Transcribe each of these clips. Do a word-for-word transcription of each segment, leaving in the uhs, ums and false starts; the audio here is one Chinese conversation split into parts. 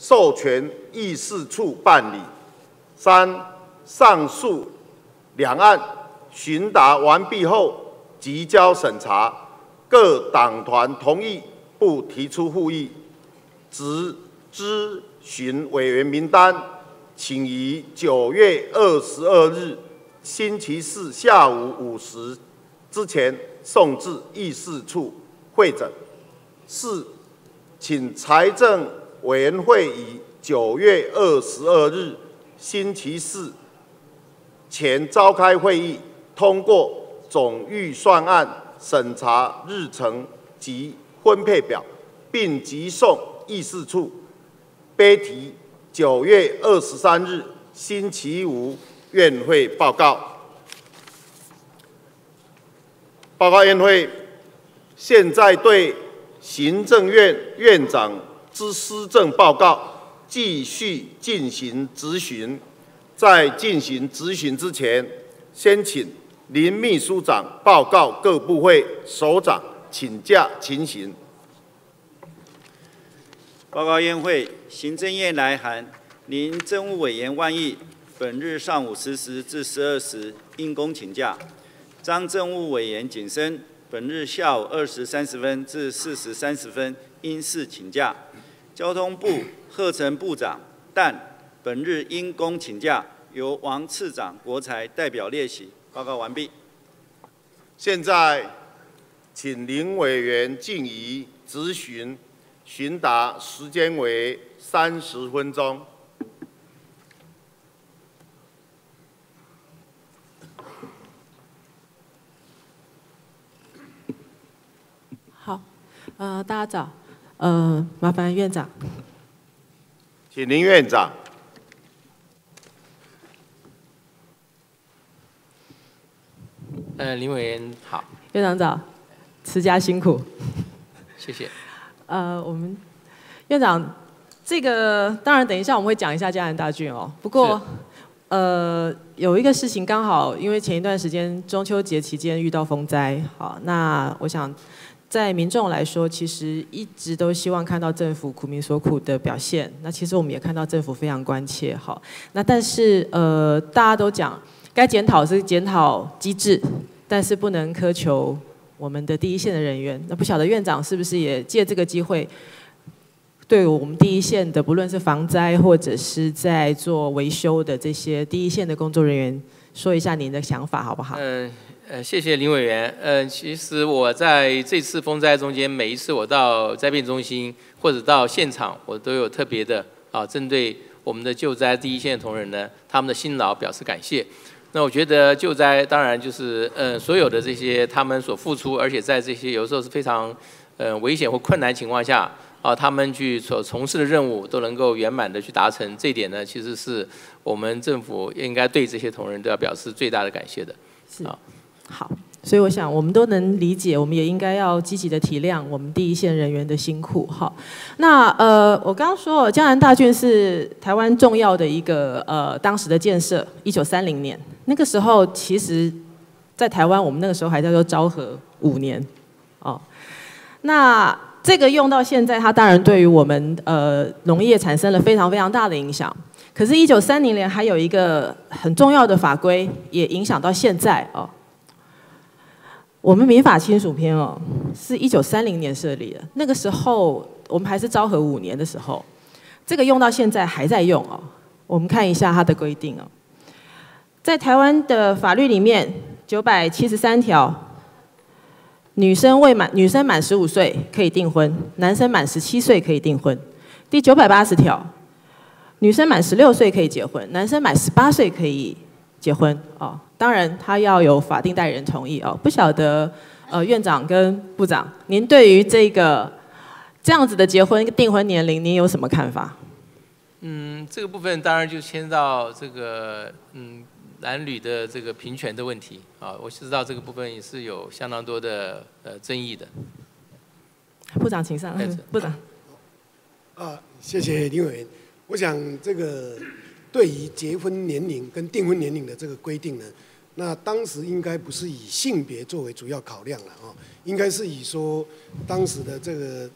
授权议事处办理。三、上述两案询答完毕后，即交审查，各党团同意不提出复议，执咨询委员名单，请于九月二十二日星期四下午五时之前送至议事处会诊。四、请财政委员会于九月二十二日星期四前召开会议，通过总预算案审查日程及分配表，并急送议事处，备提九月二十三日星期五院会报告。报告院会，现在对行政院院长之施政报告继续进行质询。在进行质询之前，先请林秘书长报告各部会首长请假情形。 报告院会，行政院来函，林政务委员万亿本日上午十时至十二时因公请假。张政务委员景生本日下午二时三十分至四时三十分因事请假。交通部贺成部长但本日因公请假，由王次长国财代表列席。报告完毕。 现在，请林委员进仪质询，询答时间为三十分钟。 好，呃，大家早，呃，麻烦院长。 请林院长。 呃，林委员好。 院长早，持家辛苦。 谢谢。 呃，我们院长，这个当然等一下我们会讲一下嘉南大郡哦。不过，呃，有一个事情刚好，因为前一段时间中秋节期间遇到风灾，好，那我想。在民众来说，其实一直都希望看到政府苦民所苦的表现。那其实我们也看到政府非常关切，好。那但是呃，大家都讲该检讨是检讨机制，但是不能苛求我们的第一线的人员。那不晓得院长是不是也借这个机会，对我们第一线的，不论是防灾或者是在做维修的这些第一线的工作人员，说一下您的想法好不好？ 嗯。呃，谢谢林委员。呃，其实我在这次风灾中间，每一次我到灾变中心或者到现场，我都有特别的啊，针对我们的救灾第一线的同仁呢，他们的辛劳表示感谢。那我觉得救灾当然就是呃所有的这些他们所付出，而且在这些有时候是非常呃危险或困难情况下啊，他们去所从事的任务都能够圆满的去达成，这一点呢，其实是我们政府应该对这些同仁都要表示最大的感谢的。 是啊。好，所以我想我们都能理解，我们也应该要积极的体谅我们第一线人员的辛苦。好，那呃，我刚刚说嘉南大郡是台湾重要的一个呃当时的建设，一九三零年那个时候，其实在台湾我们那个时候还叫做昭和五年哦。那这个用到现在，它当然对于我们呃农业产生了非常非常大的影响。可是，一九三零年还有一个很重要的法规，也影响到现在哦。我们民法亲属篇哦，是一九三零年设立的。那个时候我们还是昭和五年的时候，这个用到现在还在用哦。我们看一下它的规定哦，在台湾的法律里面，九百七十三条，女生未满女生满十五岁可以订婚，男生满十七岁可以订婚。第九百八十条，女生满十六岁可以结婚，男生满十八岁可以结婚哦。当然，他要有法定代理人同意哦。不晓得，呃，院长跟部长，您对于这个这样子的结婚订婚年龄，您有什么看法？ 嗯，这个部分当然就牵到这个嗯男女的这个平权的问题啊。我知道这个部分也是有相当多的呃争议的。 部长请上。部长。 啊，谢谢林委员。我想这个对于结婚年龄跟订婚年龄的这个规定呢，那当时应该不是以性别作为主要考量了啊，应该是以说当时的这个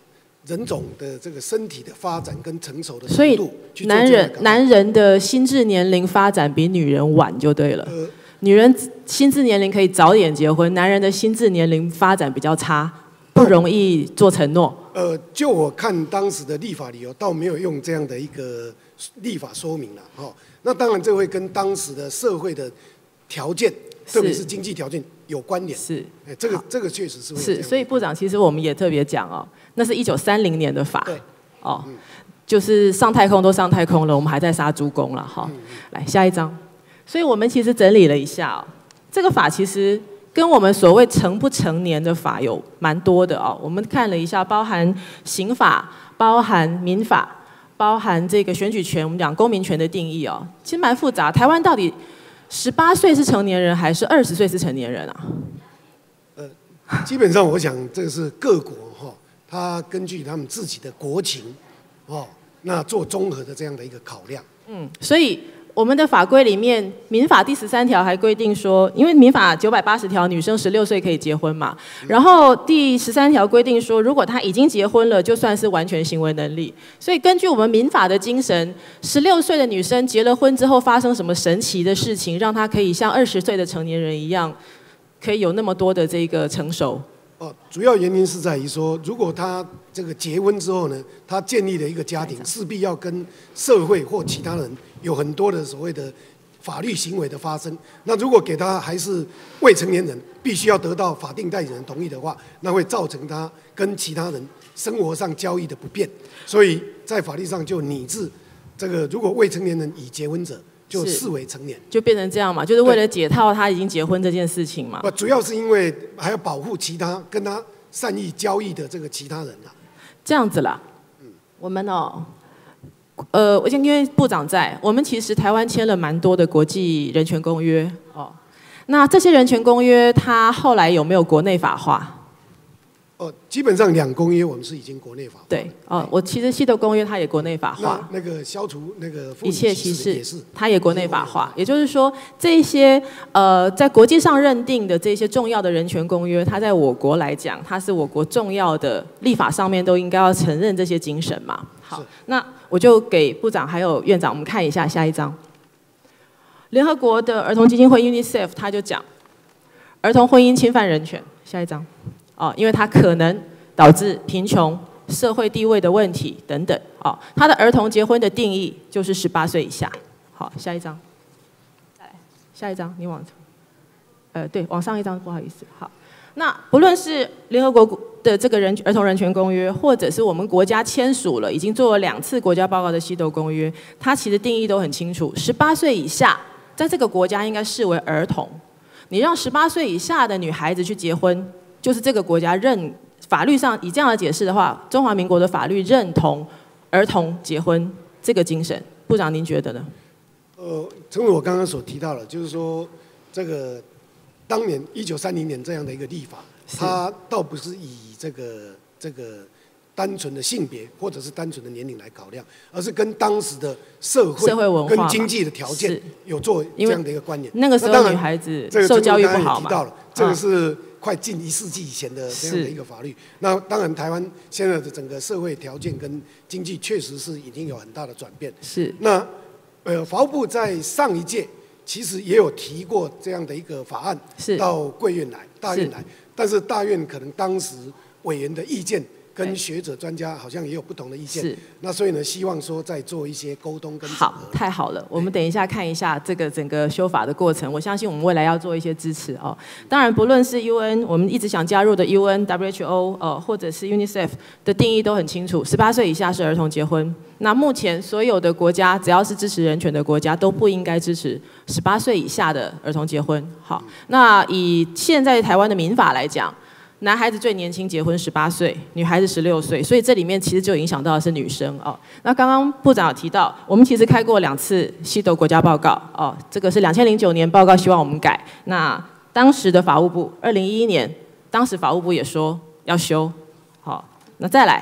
人种的这个身体的发展跟成熟的所以程度去做这男样的改变。 人男人的心智年龄发展比女人晚就对了。 呃女人心智年龄可以早点结婚，男人的心智年龄发展比较差，不容易做承诺。 呃，就我看当时的立法理由，倒没有用这样的一个立法说明了哈、哦。那当然，这会跟当时的社会的条件，特别是经济条件有关联。 是， 哎，这个这个确实是会有这样是。 的。 所以部长，其实我们也特别讲哦，那是一九三零年的法。 对。 哦，嗯、就是上太空都上太空了，我们还在杀猪工了哈、哦嗯。来下一章。所以我们其实整理了一下哦，这个法其实跟我们所谓成不成年的法有蛮多的哦。我们看了一下，包含刑法、包含民法、包含这个选举权，我们讲公民权的定义哦，其实蛮复杂。台湾到底十八岁是成年人还是二十岁是成年人啊？ 呃，基本上我想这个是各国哈、哦，他根据他们自己的国情哦，那做综合的这样的一个考量。 嗯，所以。我们的法规里面，民法第十三条还规定说，因为民法九百八十条，女生十六岁可以结婚嘛。然后第十三条规定说，如果她已经结婚了，就算是完全行为能力。所以根据我们民法的精神，十六岁的女生结了婚之后发生什么神奇的事情，让她可以像二十岁的成年人一样，可以有那么多的这个成熟？ 哦，主要原因是在于说，如果他这个结婚之后呢，他建立了一个家庭，势必要跟社会或其他人有很多的所谓的法律行为的发生。那如果给他还是未成年人，必须要得到法定代理人同意的话，那会造成他跟其他人生活上交易的不便。所以在法律上就拟制这个，如果未成年人已结婚者，就视为成年， 就变成这样嘛，就是为了解套他已经结婚这件事情嘛。 不，主要是因为还要保护其他跟他善意交易的这个其他人啦。 这样子啦，嗯，我们哦，呃，因为部长在，我们其实台湾签了蛮多的国际人权公约哦。那这些人权公约，它后来有没有国内法化？ 哦，基本上两公约我们是已经国内法化。 对，哦，我其实西德公约它也国内法化。 那那个消除那个妇一女切歧视也是， 它也国内法化。也就是说，这些呃在国际上认定的这些重要的人权公约，它在我国来讲，它是我国重要的立法上面都应该要承认这些精神嘛。好，那我就给部长还有院长，我们看一下下一章。联合国的儿童基金会 UNICEF 他就讲，儿童婚姻侵犯人权。下一章。哦，因为它可能导致贫穷、社会地位的问题等等。哦，它的儿童结婚的定义就是十八岁以下。好，下一张。再来，下一张，你往，呃，对，往上一张，不好意思。好，那不论是联合国的这个人儿童人权公约，或者是我们国家签署了、已经做了两次国家报告的西德公约，它其实定义都很清楚，十八岁以下，在这个国家应该视为儿童。你让十八岁以下的女孩子去结婚，就是这个国家认法律上以这样的解释的话，中华民国的法律认同儿童结婚这个精神。部长您觉得呢？ 呃，正如我刚刚所提到的，就是说这个当年一九三零年这样的一个立法，它倒不是以这个这个单纯的性别或者是单纯的年龄来考量，而是跟当时的社会、 社会文化跟经济的条件有做这样的一个关联。 那个时候女孩子受教育不好嘛， 这个提到了，这个是快近一世纪以前的这样的一个法律。那当然，台湾现在的整个社会条件跟经济确实是已经有很大的转变。 是。 那呃，法务部在上一届其实也有提过这样的一个法案， 是到贵院来、大院来，但是大院可能当时委员的意见跟学者专家好像也有不同的意见， 是。 那所以呢，希望说再做一些沟通跟整合。 好，太好了，我们等一下看一下这个整个修法的过程，我相信我们未来要做一些支持哦。当然，不论是 U N 我们一直想加入的 U N、W H O 呃，或者是 UNICEF 的定义都很清楚，十八岁以下是儿童结婚。那目前所有的国家，只要是支持人权的国家，都不应该支持十八岁以下的儿童结婚。好，那以现在台湾的民法来讲，男孩子最年轻结婚十八岁，女孩子十六岁，所以这里面其实就影响到的是女生哦。那刚刚部长有提到，我们其实开过两次西德国家报告哦，这个是两千零九年报告，希望我们改。那当时的法务部，二零一一年，当时法务部也说要修。好，那再来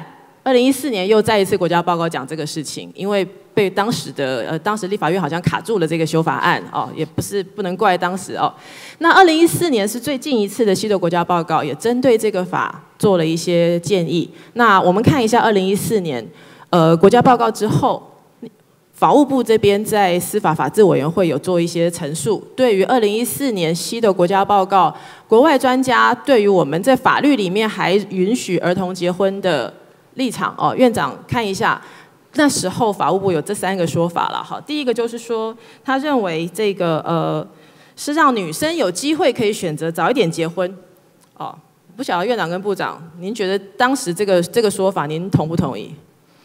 二零一四年又再一次国家报告讲这个事情，因为被当时的呃当时立法院好像卡住了这个修法案哦，也不是不能怪当时哦。那二零一四年是最近一次的西德国家报告，也针对这个法做了一些建议。那我们看一下二零一四年呃国家报告之后。法务部这边在司法法制委员会有做一些陈述，对于二零一四年西德国家报告，国外专家对于我们在法律里面还允许儿童结婚的立场哦，院长看一下，那时候法务部有这三个说法了哈。第一个就是说，他认为这个呃是让女生有机会可以选择早一点结婚哦。不晓得院长跟部长，您觉得当时这个这个说法，您同不同意？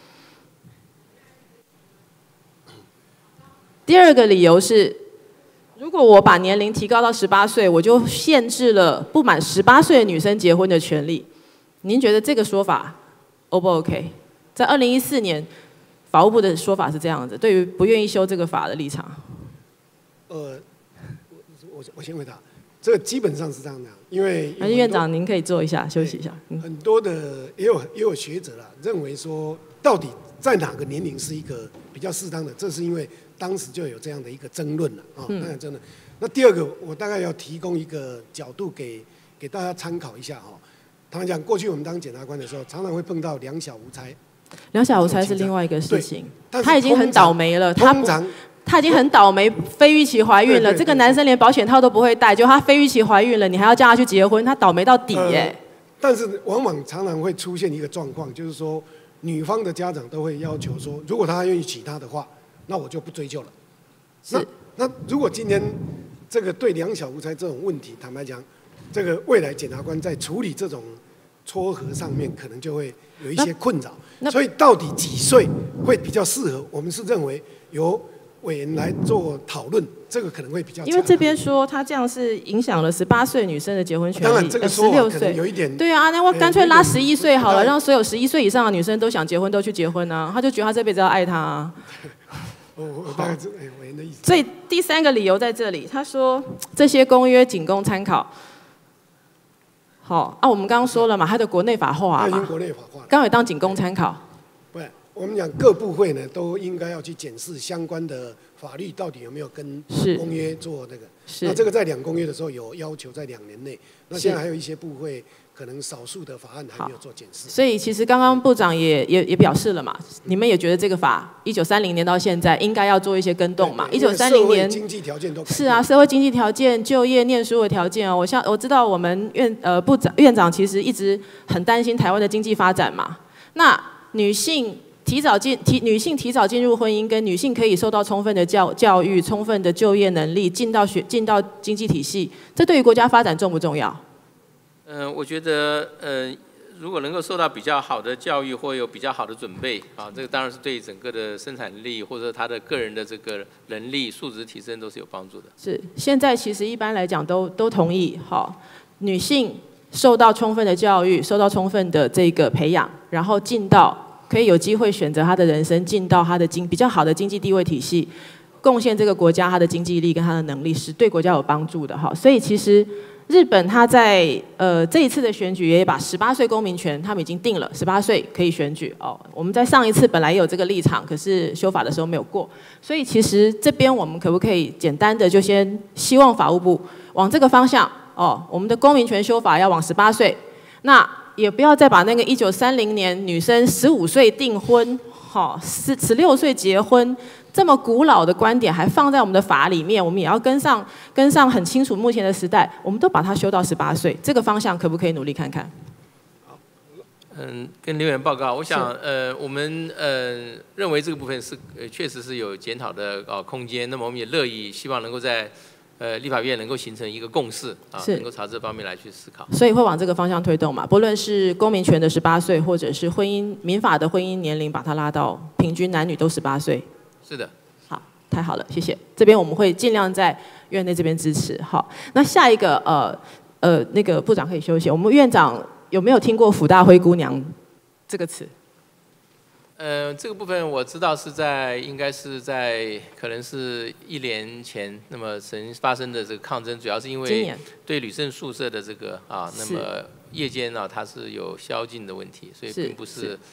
第二个理由是，如果我把年龄提高到十八岁，我就限制了不满十八岁的女生结婚的权利。您觉得这个说法 O 不 OK？ 在二零一四年，法务部的说法是这样子，对于不愿意修这个法的立场。 呃，我我先回答，这个基本上是这样的，因为还是院长您可以坐一下休息一下。嗯、 很多的也有也有学者啦，认为说到底在哪个年龄是一个比较适当的，这是因为。当时就有这样的一个争论了啊，当然真的。那第二个，我大概要提供一个角度给给大家参考一下哈。他们讲，过去我们当检察官的时候，常常会碰到两小无猜。 两小无猜是另外一个事情，他已经很倒霉了，他通常他已经很倒霉，非预期怀孕了，对对对对，这个男生连保险套都不会戴，就他非预期怀孕了，你还要叫他去结婚，他倒霉到底耶、呃。 但是往往常常会出现一个状况，就是说女方的家长都会要求说，如果他愿意娶她的话。那我就不追究了。那那如果今天这个对两小无猜这种问题，坦白讲，这个未来检察官在处理这种撮合上面，可能就会有一些困扰。所以到底几岁会比较适合？我们是认为由委员来做讨论，这个可能会比较。 因为这边说他这样是影响了十八岁女生的结婚权利， 当然这个说法可能有一点。 对啊，那我干脆拉十一岁好了，让所有十一岁以上的女生都想结婚都去结婚啊，他就觉得他这辈子要爱他啊。 我我大概知哎委员的意思。 所以第三个理由在这里，他说这些公约仅供参考。好啊，我们刚刚说了嘛，它的国内法化嘛， 已经国内法化了， 刚好也当仅供参考。 不，我们讲各部会呢都应该要去检视相关的法律到底有没有跟公约做那个。是。那这个在两公约的时候有要求在两年内，那现在还有一些部会。可能少数的法案还没有做检视， 所以其实刚刚部长也也也表示了嘛，你们也觉得这个法一九三零年到现在应该要做一些更动嘛？一九三零年经济条件都是啊，社会经济条件、就业、念书的条件哦。我像我知道我们院呃部长院长其实一直很担心台湾的经济发展嘛。那女性提早进提女性提早进入婚姻，跟女性可以受到充分的教教育、充分的就业能力，进到学进到经济体系，这对于国家发展重不重要？ 嗯、呃，我觉得，呃，如果能够受到比较好的教育或有比较好的准备，啊，这个当然是对整个的生产力或者他的个人的这个能力素质提升都是有帮助的。 是，现在其实一般来讲都都同意，好，女性受到充分的教育，受到充分的这个培养，然后进到可以有机会选择她的人生，进到她的经比较好的经济地位体系，贡献这个国家她的经济力跟她的能力，是对国家有帮助的哈。所以其实。日本他在呃这一次的选举也把十八岁公民权，他们已经定了，十八岁可以选举哦。我们在上一次本来也有这个立场，可是修法的时候没有过，所以其实这边我们可不可以简单的就先希望法务部往这个方向哦，我们的公民权修法要往十八岁，那也不要再把那个一九三零年女生十五岁订婚，好十十六岁结婚。这么古老的观点还放在我们的法里面，我们也要跟上，跟上很清楚目前的时代，我们都把它修到十八岁，这个方向可不可以努力看看？ 嗯，跟留言报告，我想，呃，我们呃认为这个部分是呃确实是有检讨的呃空间，那么我们也乐意希望能够在呃立法院能够形成一个共识啊，能够朝这方面来去思考。 所以会往这个方向推动嘛，不论是公民权的十八岁，或者是婚姻民法的婚姻年龄把它拉到平均男女都十八岁。 是的， 好，太好了，谢谢。这边我们会尽量在院内这边支持。好，那下一个呃呃那个部长可以休息。我们院长有没有听过“辅大灰姑娘”这个词？ 呃，这个部分我知道是在应该是在可能是一年前，那么曾发生的这个抗争，主要是因为对女生宿舍的这个啊，那么夜间呢、啊、它是有宵禁的问题，所以并不是。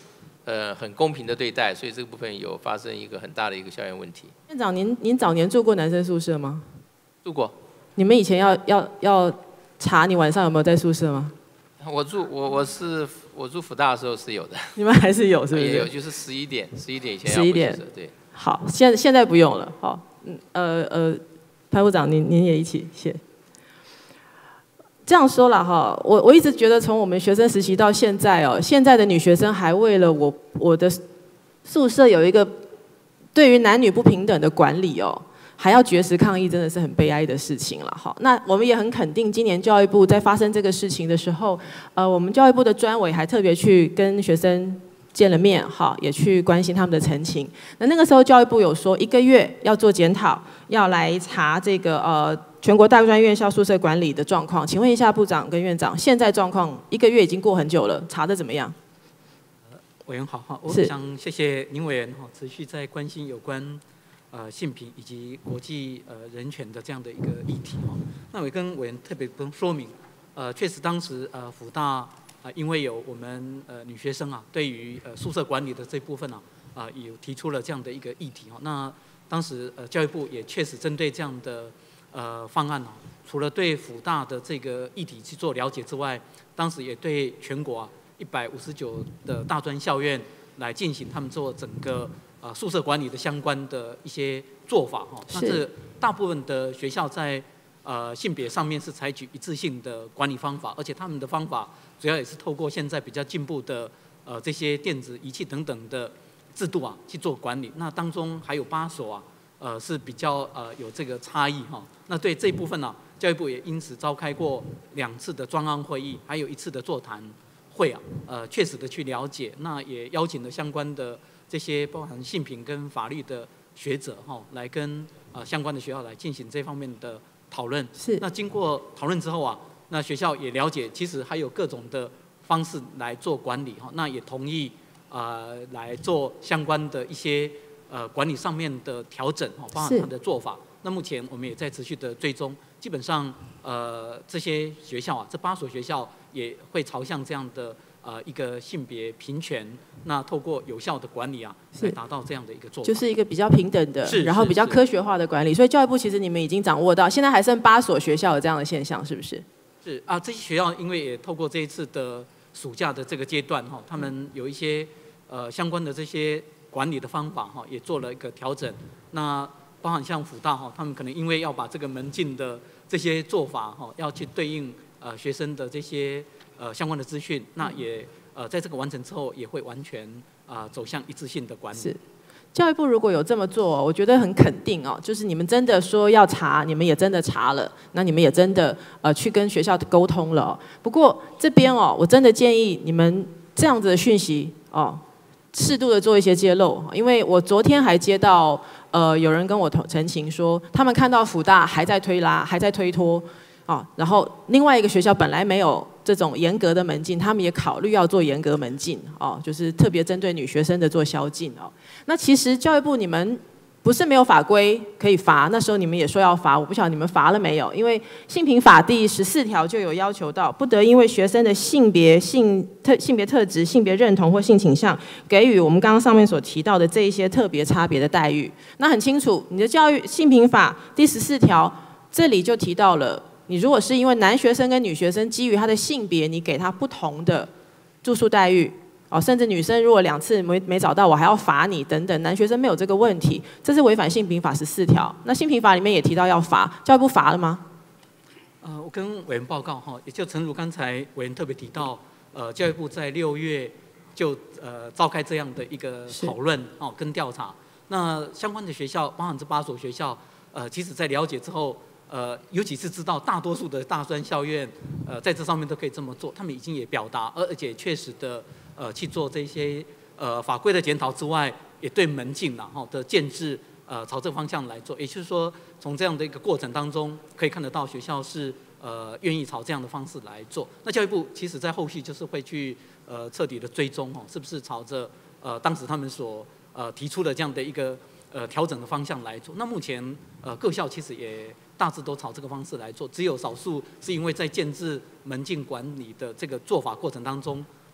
呃很公平的对待，所以这个部分有发生一个很大的一个校园问题。 院长，您您早年住过男生宿舍吗？ 住过。 你们以前要要要查你晚上有没有在宿舍吗？ 我住我我是我住辅大的时候是有的。 你们还是有是不是？ 也有，就是十一点十一点以前要十一点回宿舍，对。 好，现现在不用了。好，嗯呃呃，潘部长您您也一起谢。这样说了哈，我我一直觉得从我们学生时期到现在哦，现在的女学生还为了我我的宿舍有一个对于男女不平等的管理哦，还要绝食抗议，真的是很悲哀的事情了哈。那我们也很肯定，今年教育部在发生这个事情的时候，呃，我们教育部的专委还特别去跟学生见了面，哈，也去关心他们的陈情。那那个时候教育部有说，一个月要做检讨，要来查这个呃全国大专院校宿舍管理的状况。请问一下部长跟院长，现在状况一个月已经过很久了，查的怎么样？ 委员好哈，我是想谢谢林委员哈，持续在关心有关呃性平以及国际呃人权的这样的一个议题哈。那我也跟委员特别跟说明，呃，确实当时呃辅大啊、呃，因为有我们呃女学生啊，对于呃宿舍管理的这部分啊，啊、呃、有提出了这样的一个议题哈。那当时呃教育部也确实针对这样的呃方案啊，除了对辅大的这个议题去做了解之外，当时也对全国啊一百五十九的大专校院来进行他们做整个呃宿舍管理的相关的一些做法哈。那这大部分的学校在呃性别上面是采取一致性的管理方法，而且他们的方法主要也是透过现在比较进步的呃这些电子仪器等等的制度啊去做管理。那当中还有八所啊，呃是比较呃有这个差异哈。那对这一部分呢、啊，教育部也因此召开过两次的专案会议，还有一次的座谈会啊，呃确实的去了解，那也邀请了相关的这些包含性平跟法律的学者哈、哦，来跟呃相关的学校来进行这方面的讨论。 是。 那经过讨论之后啊，那学校也了解，其实还有各种的方式来做管理哈、哦，那也同意呃来做相关的一些呃管理上面的调整哈、哦，包含它的做法。那目前我们也在持续的追踪，基本上呃这些学校啊，这八所学校也会朝向这样的呃一个性别平权，那透过有效的管理啊，来达到这样的一个做法， 就是一个比较平等的， 是然后比较科学化的管理。所以教育部其实你们已经掌握到，现在还剩八所学校有这样的现象，是不是？ 是啊，这些学校因为也透过这一次的暑假的这个阶段哈，他们有一些呃相关的这些管理的方法哈，也做了一个调整。那包含像辅大哈，他们可能因为要把这个门禁的这些做法哈，要去对应呃学生的这些呃相关的资讯，那也呃在这个完成之后，也会完全啊、呃、走向一致性的管理。 是。教育部如果有这么做，我觉得很肯定哦，就是你们真的说要查，你们也真的查了，那你们也真的呃去跟学校沟通了、哦。不过这边哦，我真的建议你们这样子的讯息哦，适度的做一些揭露，因为我昨天还接到呃有人跟我陈情说，他们看到辅大还在推拉，还在推脱。哦，然后另外一个学校本来没有这种严格的门禁，他们也考虑要做严格门禁，哦，就是特别针对女学生的做宵禁哦。那其实教育部你们不是没有法规可以罚，那时候你们也说要罚，我不晓得你们罚了没有？因为性平法第十四条就有要求到，不得因为学生的性别、性特性别特质、性别认同或性倾向，给予我们刚刚上面所提到的这一些特别差别的待遇。那很清楚，你的教育性平法第十四条这里就提到了。你如果是因为男学生跟女学生基于他的性别，你给他不同的住宿待遇，哦，甚至女生如果两次没没找到，我还要罚你等等，男学生没有这个问题，这是违反性平法十四条。那性平法里面也提到要罚，教育部罚了吗？ 呃，我跟委员报告哈，也就诚如刚才委员特别提到，呃，教育部在六月就呃召开这样的一个讨论哦跟调查，那相关的学校，包含这八所学校，呃，其实在了解之后。呃，尤其是知道大多数的大专校院，呃，在这上面都可以这么做，他们已经也表达，而而且确实的，呃，去做这些呃法规的检讨之外，也对门禁啦哈的建制，呃，朝这个方向来做。也就是说，从这样的一个过程当中，可以看得到学校是呃愿意朝这样的方式来做。那教育部其实在后续就是会去呃彻底的追踪哦，是不是朝着呃当时他们所呃提出的这样的一个呃调整的方向来做。那目前呃各校其实也。大致都朝这个方式来做，只有少数是因为在建制门禁管理的这个做法过程当中，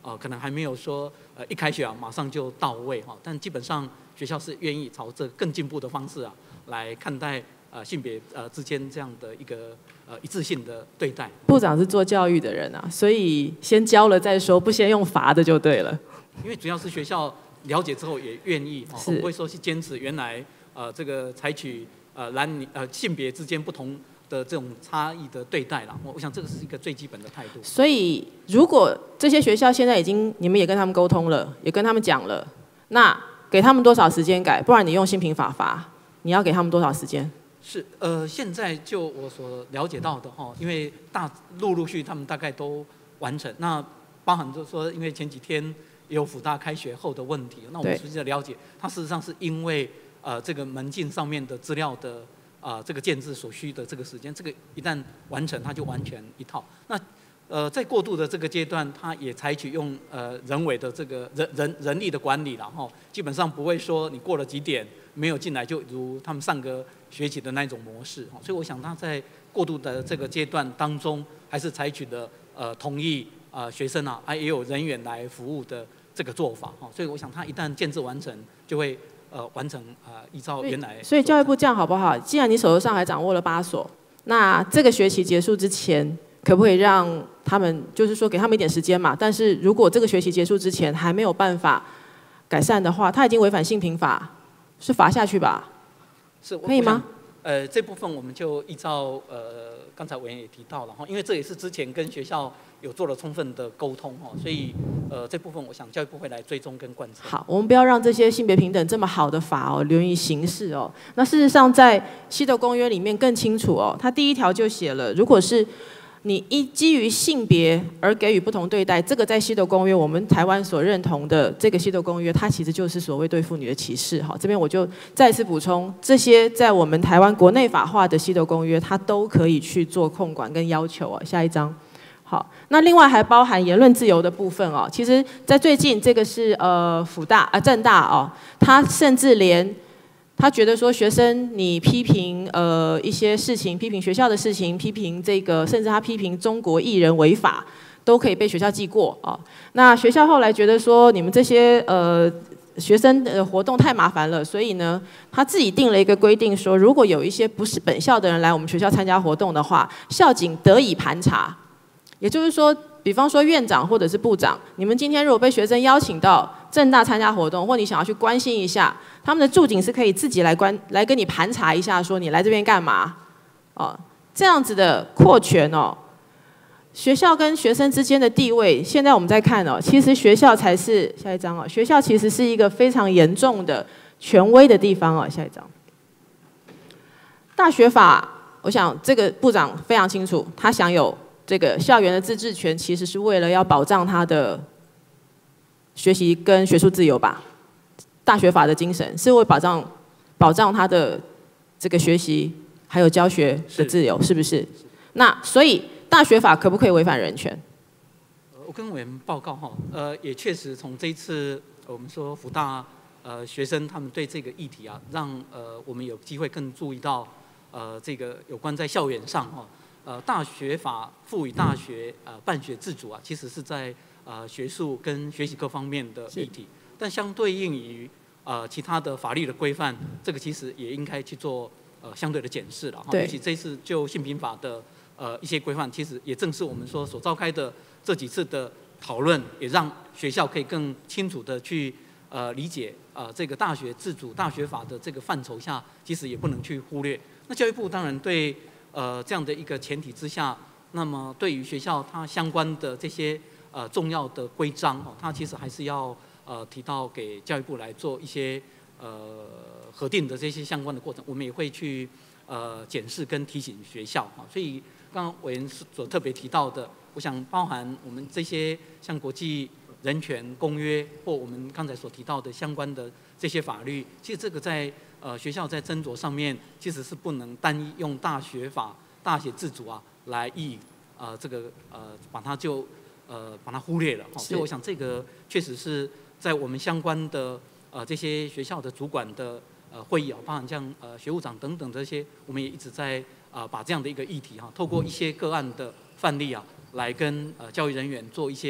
呃，可能还没有说呃一开学啊马上就到位哈，但基本上学校是愿意朝着更进步的方式啊来看待呃性别呃之间这样的一个呃一致性的对待。 部长是做教育的人啊，所以先教了再说，不先用罚的就对了。 因为主要是学校了解之后也愿意，哦、不会说是坚持原来呃这个采取呃男女呃性别之间不同的这种差异的对待啦。我我想这个是一个最基本的态度。 所以如果这些学校现在已经你们也跟他们沟通了，也跟他们讲了，那给他们多少时间改？不然你用性平法罚，你要给他们多少时间？ 是呃，现在就我所了解到的哈，因为大陆陆续他们大概都完成，那包含就是说，因为前几天也有辅大开学后的问题，那我们实际的了解，它事实上是因为呃这个门禁上面的资料的啊、呃、这个建制所需的这个时间，这个一旦完成，它就完全一套。那呃在过渡的这个阶段，它也采取用呃人为的这个人人人力的管理了哈，基本上不会说你过了几点没有进来，就如他们上个学期的那种模式。所以我想他在过渡的这个阶段当中，还是采取的呃同意啊、呃、学生啊，啊也有人员来服务的这个做法哈。所以我想他一旦建制完成，就会呃完成啊、呃、依照原来。 所以教育部这样好不好？既然你手头上还掌握了八所，那这个学期结束之前，可不可以让他们就是说给他们一点时间嘛？但是如果这个学期结束之前还没有办法改善的话，他已经违反性平法，是罚下去吧？ 是可以吗？ 呃，这部分我们就依照呃刚才委员也提到了哈，因为这也是之前跟学校有做了充分的沟通哈，所以呃这部分我想教育部会来追踪跟贯彻。 好，我们不要让这些性别平等这么好的法哦流于形式哦。那事实上在西德公约里面更清楚哦，它第一条就写了，如果是你依基于性别而给予不同对待，这个在西德公约我们台湾所认同的这个西德公约，它其实就是所谓对妇女的歧视。好，这边我就再次补充，这些在我们台湾国内法化的西德公约，它都可以去做控管跟要求哦。下一章。好，那另外还包含言论自由的部分哦。其实，在最近这个是呃辅大啊政大哦，他甚至连他觉得说学生你批评呃一些事情，批评学校的事情，批评这个，甚至他批评中国艺人违法，都可以被学校记过啊、哦。那学校后来觉得说你们这些呃学生的活动太麻烦了，所以呢他自己定了一个规定说，如果有一些不是本校的人来我们学校参加活动的话，校警得以盘查。也就是说，比方说院长或者是部长，你们今天如果被学生邀请到政大参加活动，或你想要去关心一下，他们的驻警是可以自己来关来跟你盘查一下，说你来这边干嘛？哦，这样子的扩权哦，学校跟学生之间的地位，现在我们在看哦，其实学校才是下一章哦，学校其实是一个非常严重的权威的地方哦，下一章。大学法，我想这个部长非常清楚，他享有这个校园的自治权，其实是为了要保障他的学习跟学术自由吧。大学法的精神是为保障保障他的这个学习还有教学的自由，是, 是不是？那所以大学法可不可以违反人权？ 我跟委员报告哈，呃，也确实从这一次我们说辅大呃学生他们对这个议题啊，让呃我们有机会更注意到呃这个有关在校园上哈。呃，大学法赋予大学呃办学自主啊，其实是在呃学术跟学习各方面的议题，但相对应于呃其他的法律的规范，这个其实也应该去做呃相对的检视了哈。尤其这次就性平法的呃一些规范，其实也正是我们说所召开的这几次的讨论，也让学校可以更清楚的去呃理解呃这个大学自主大学法的这个范畴下，其实也不能去忽略。那教育部当然对呃，这样的一个前提之下，那么对于学校它相关的这些呃重要的规章哦，它其实还是要呃提到给教育部来做一些呃核定的这些相关的过程，我们也会去呃检视跟提醒学校啊。所以刚刚委员所特别提到的，我想包含我们这些像国际人权公约或我们刚才所提到的相关的这些法律，其实这个在呃学校在斟酌上面其实是不能单一用大学法、大学自主啊来以呃这个呃把它就呃把它忽略了。所以我想这个确实是在我们相关的呃这些学校的主管的呃会议啊，包含像呃学务长等等这些，我们也一直在啊、呃、把这样的一个议题哈、啊，透过一些个案的范例啊，来跟呃教育人员做一些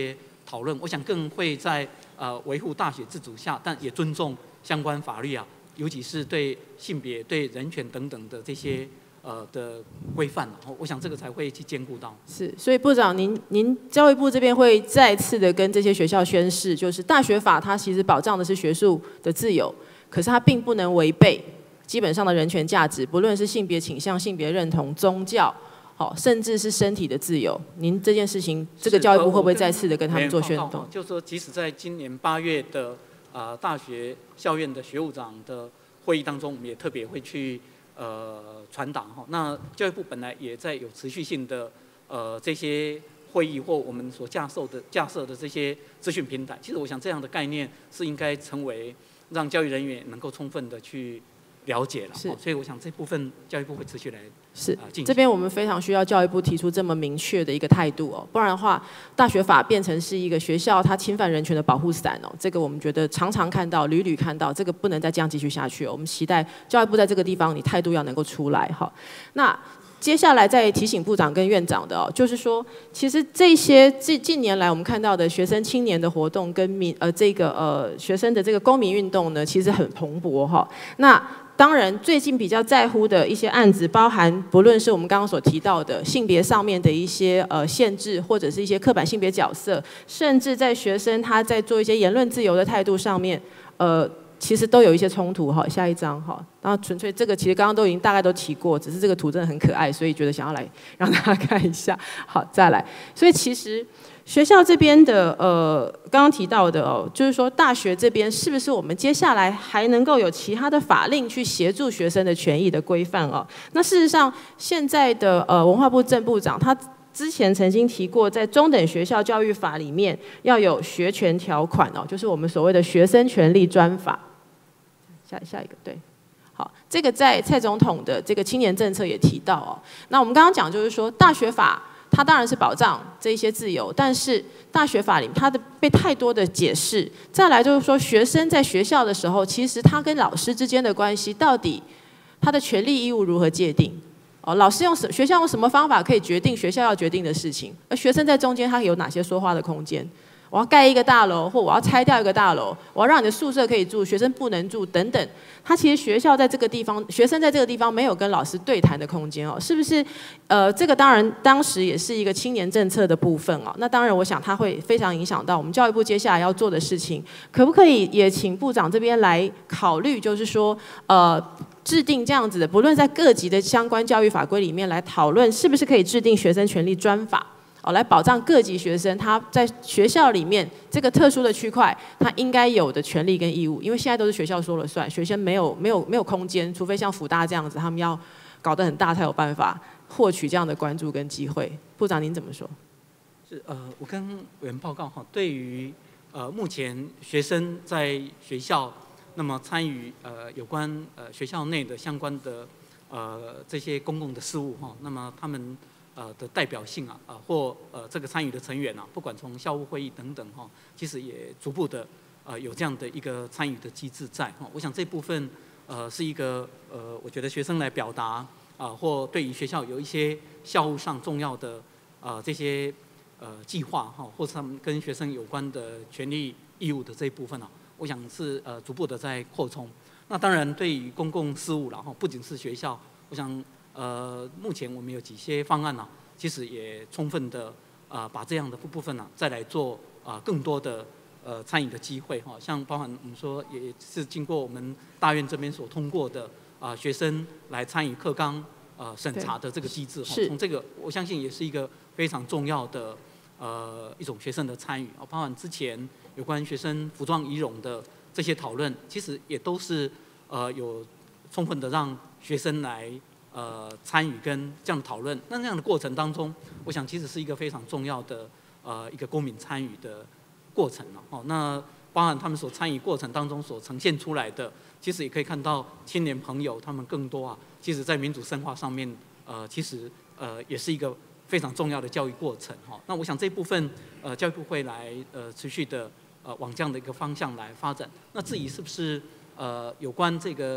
讨论，我想更会在呃维护大学自主下，但也尊重相关法律啊，尤其是对性别、对人权等等的这些呃的规范，我想这个才会去兼顾到。 是，所以部长您您教育部这边会再次的跟这些学校宣示，就是大学法它其实保障的是学术的自由，可是它并不能违背基本上的人权价值，不论是性别倾向、性别认同、宗教。好，甚至是身体的自由，您这件事情，这个教育部会不会再次的跟他们做宣动？ 就是说，即使在今年八月的啊、呃、大学校院的学务长的会议当中，我们也特别会去呃传达哈。那教育部本来也在有持续性的呃这些会议或我们所架设的架设的这些资讯平台，其实我想这样的概念是应该成为让教育人员能够充分的去了解了。是，所以我想这部分教育部会持续来。 是，这边我们非常需要教育部提出这么明确的一个态度哦，不然的话，大学法变成是一个学校它侵犯人权的保护伞哦，这个我们觉得常常看到、屡屡看到，这个不能再这样继续下去哦。我们期待教育部在这个地方，你态度要能够出来哈。那接下来再提醒部长跟院长的哦，就是说，其实这些近近年来我们看到的学生青年的活动跟民呃这个呃学生的这个公民运动呢，其实很蓬勃哈。那当然，最近比较在乎的一些案子，包含不论是我们刚刚所提到的性别上面的一些呃限制，或者是一些刻板性别角色，甚至在学生他在做一些言论自由的态度上面，呃，其实都有一些冲突哈。下一张哈，然后纯粹这个其实刚刚都已经大概都提过，只是这个图真的很可爱，所以觉得想要来让大家看一下。好，再来，所以其实。学校这边的呃，刚刚提到的哦，就是说大学这边是不是我们接下来还能够有其他的法令去协助学生的权益的规范哦？那事实上，现在的呃文化部正部长他之前曾经提过，在中等学校教育法里面要有学权条款哦，就是我们所谓的学生权利专法。下下一个对。好，这个在蔡总统的这个青年政策也提到哦。那我们刚刚讲就是说，大学法。它当然是保障这一些自由，但是大学法里它的被太多的解释。再来就是说，学生在学校的时候，其实他跟老师之间的关系，到底他的权利义务如何界定？哦，老师用什学校用什么方法可以决定学校要决定的事情？而学生在中间，他有哪些说话的空间？我要盖一个大楼，或我要拆掉一个大楼，我要让你的宿舍可以住，学生不能住等等。他其实学校在这个地方，学生在这个地方没有跟老师对谈的空间哦，是不是？呃，这个当然当时也是一个青年政策的部分哦。那当然，我想它会非常影响到我们教育部接下来要做的事情。可不可以也请部长这边来考虑，就是说，呃，制定这样子的，不论在各级的相关教育法规里面来讨论，是不是可以制定学生权利专法？哦，来保障各级学生他在学校里面这个特殊的区块，他应该有的权利跟义务，因为现在都是学校说了算，学生没有没有没有空间，除非像辅大这样子，他们要搞得很大才有办法获取这样的关注跟机会。部长您怎么说？ 是呃，我跟委员报告哈，对于呃目前学生在学校那么参与呃有关呃学校内的相关的呃这些公共的事务哈，那么他们。呃的代表性啊，啊、呃、或呃这个参与的成员啊，不管从校务会议等等哈、哦，其实也逐步的呃有这样的一个参与的机制在哈、哦。我想这部分呃是一个呃，我觉得学生来表达啊、呃，或对于学校有一些校务上重要的呃这些呃计划哈、哦，或是他们跟学生有关的权利义务的这一部分啊，我想是呃逐步的在扩充。那当然对于公共事务然后不仅是学校，我想。呃，目前我们有几些方案呢、啊，其实也充分的啊、呃，把这样的部分呢、啊，再来做啊、呃、更多的呃参与的机会哈、哦，像包含我们说也是经过我们大院这边所通过的啊、呃、学生来参与课纲呃审查的这个机制哈，从这个我相信也是一个非常重要的呃一种学生的参与啊，包含之前有关学生服装仪容的这些讨论，其实也都是呃有充分的让学生来。呃，参与跟这样的讨论，那这样的过程当中，我想其实是一个非常重要的呃一个公民参与的过程了哦。那包含他们所参与过程当中所呈现出来的，其实也可以看到青年朋友他们更多啊，其实在民主深化上面，呃，其实呃也是一个非常重要的教育过程哈、哦。那我想这部分呃教育部会来呃持续的呃往这样的一个方向来发展。那至于是不是呃有关这个。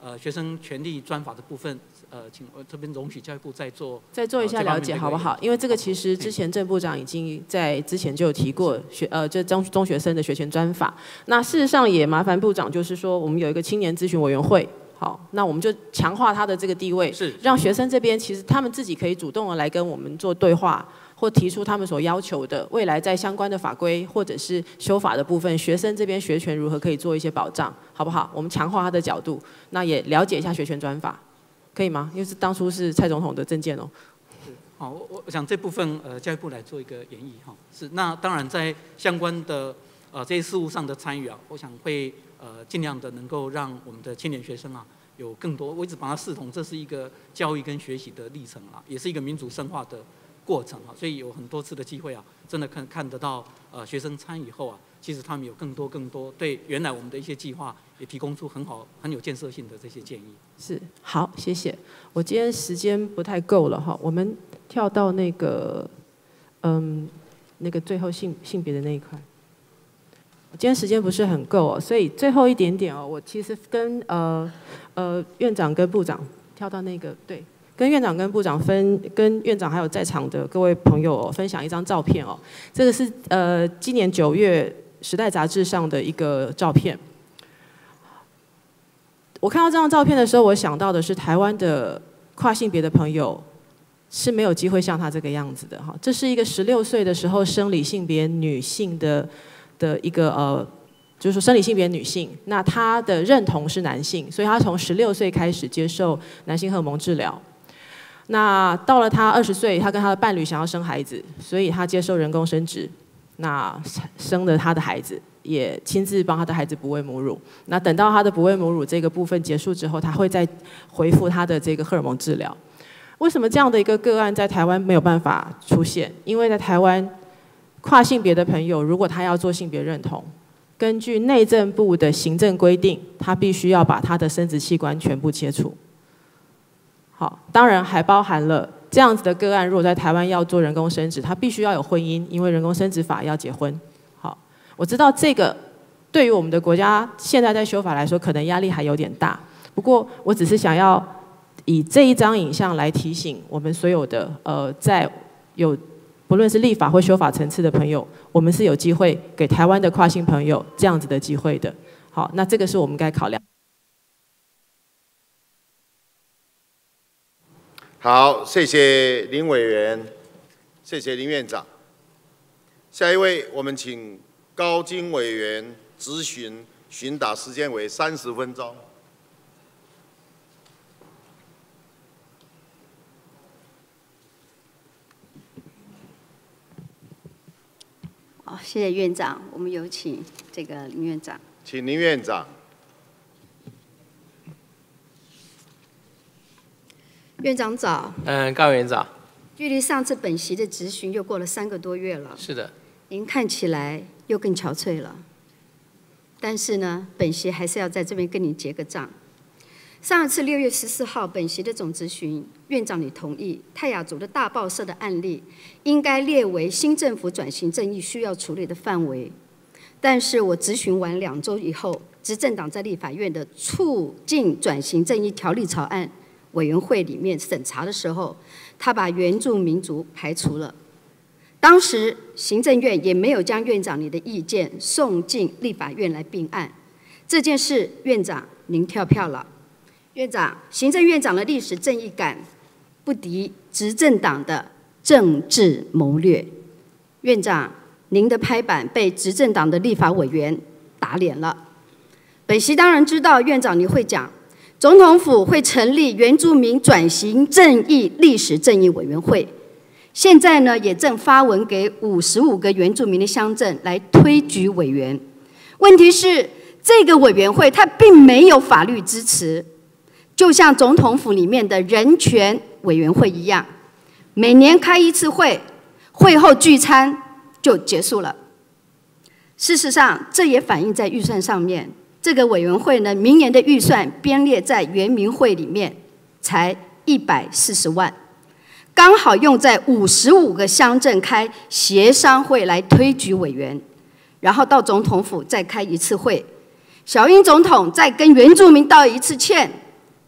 呃学生权利专法的部分，呃，请我这边容许教育部再做再做一下了解，好不好？因为这个其实之前郑部长已经在之前就有提过学呃，这中中学生的学前专法。那事实上也麻烦部长，就是说我们有一个青年咨询委员会。好，那我们就强化他的这个地位， 是让学生这边其实他们自己可以主动的来跟我们做对话，或提出他们所要求的未来在相关的法规或者是修法的部分，学生这边学权如何可以做一些保障，好不好？我们强化他的角度，那也了解一下学权专法，可以吗？因为是当初是蔡总统的政见哦。 好，我我想这部分呃教育部来做一个演绎哈。是，那当然在相关的呃这些事务上的参与啊，我想会。呃，尽量的能够让我们的青年学生啊，有更多，我一直把它视同这是一个教育跟学习的历程啊，也是一个民主深化的过程啊，所以有很多次的机会啊，真的看看得到，呃，学生参与后啊，其实他们有更多更多对原来我们的一些计划也提供出很好、很有建设性的这些建议。 是，好，谢谢。我今天时间不太够了哈，我们跳到那个，嗯，那个最后性性别的那一块。今天时间不是很够哦，所以最后一点点哦，我其实跟呃呃院长跟部长跳到那个对，跟院长跟部长分，跟院长还有在场的各位朋友哦，分享一张照片哦。这个是呃今年九月《时代》杂志上的一个照片。我看到这张照片的时候，我想到的是台湾的跨性别的朋友是没有机会像他这个样子的哈。这是一个十六岁的时候生理性别女性的。的一个呃，就是说生理性别女性，那她的认同是男性，所以她从十六岁开始接受男性荷尔蒙治疗。那到了她二十岁，她跟她的伴侣想要生孩子，所以她接受人工生殖，那生了她的孩子，也亲自帮她的孩子哺喂母乳。那等到她的哺喂母乳这个部分结束之后，她会再恢复她的这个荷尔蒙治疗。为什么这样的一个个案在台湾没有办法出现？因为在台湾。跨性别的朋友，如果他要做性别认同，根据内政部的行政规定，他必须要把他的生殖器官全部切除。好，当然还包含了这样子的个案，如果在台湾要做人工生殖，他必须要有婚姻，因为人工生殖法要结婚。好，我知道这个对于我们的国家现在在修法来说，可能压力还有点大。不过，我只是想要以这一张影像来提醒我们所有的呃，在有。不论是立法或修法层次的朋友，我们是有机会给台湾的跨性朋友这样子的机会的。好，那这个是我们该考量。 好，谢谢林委员，谢谢林院长。下一位，我们请高金委员质询，询答时间为三十分钟。 好，谢谢院长。我们有请这个林院长。 请林院长。 院长早。 嗯，高院长。 距离上次本席的质询又过了三个多月了。 是的。 您看起来又更憔悴了。但是呢，本席还是要在这边跟你结个账。上一次六月十四号，本席的总质询，院长你同意泰雅族的大报社的案例应该列为新政府转型正义需要处理的范围。但是我质询完两周以后，执政党在立法院的促进转型正义条例草案委员会里面审查的时候，他把原住民族排除了。当时行政院也没有将院长你的意见送进立法院来并案。这件事，院长您跳票了。院长，行政院长的历史正义感不敌执政党的政治谋略。院长，您的拍板被执政党的立法委员打脸了。本席当然知道，院长你会讲，总统府会成立原住民转型正义历史正义委员会。现在呢，也正发文给五十五个原住民的乡镇来推举委员。问题是，这个委员会它并没有法律支持。就像总统府里面的人权委员会一样，每年开一次会，会后聚餐就结束了。事实上，这也反映在预算上面。这个委员会呢，明年的预算编列在原民会里面，才一百四十万，刚好用在五十五个乡镇开协商会来推举委员，然后到总统府再开一次会，小英总统再跟原住民道一次歉。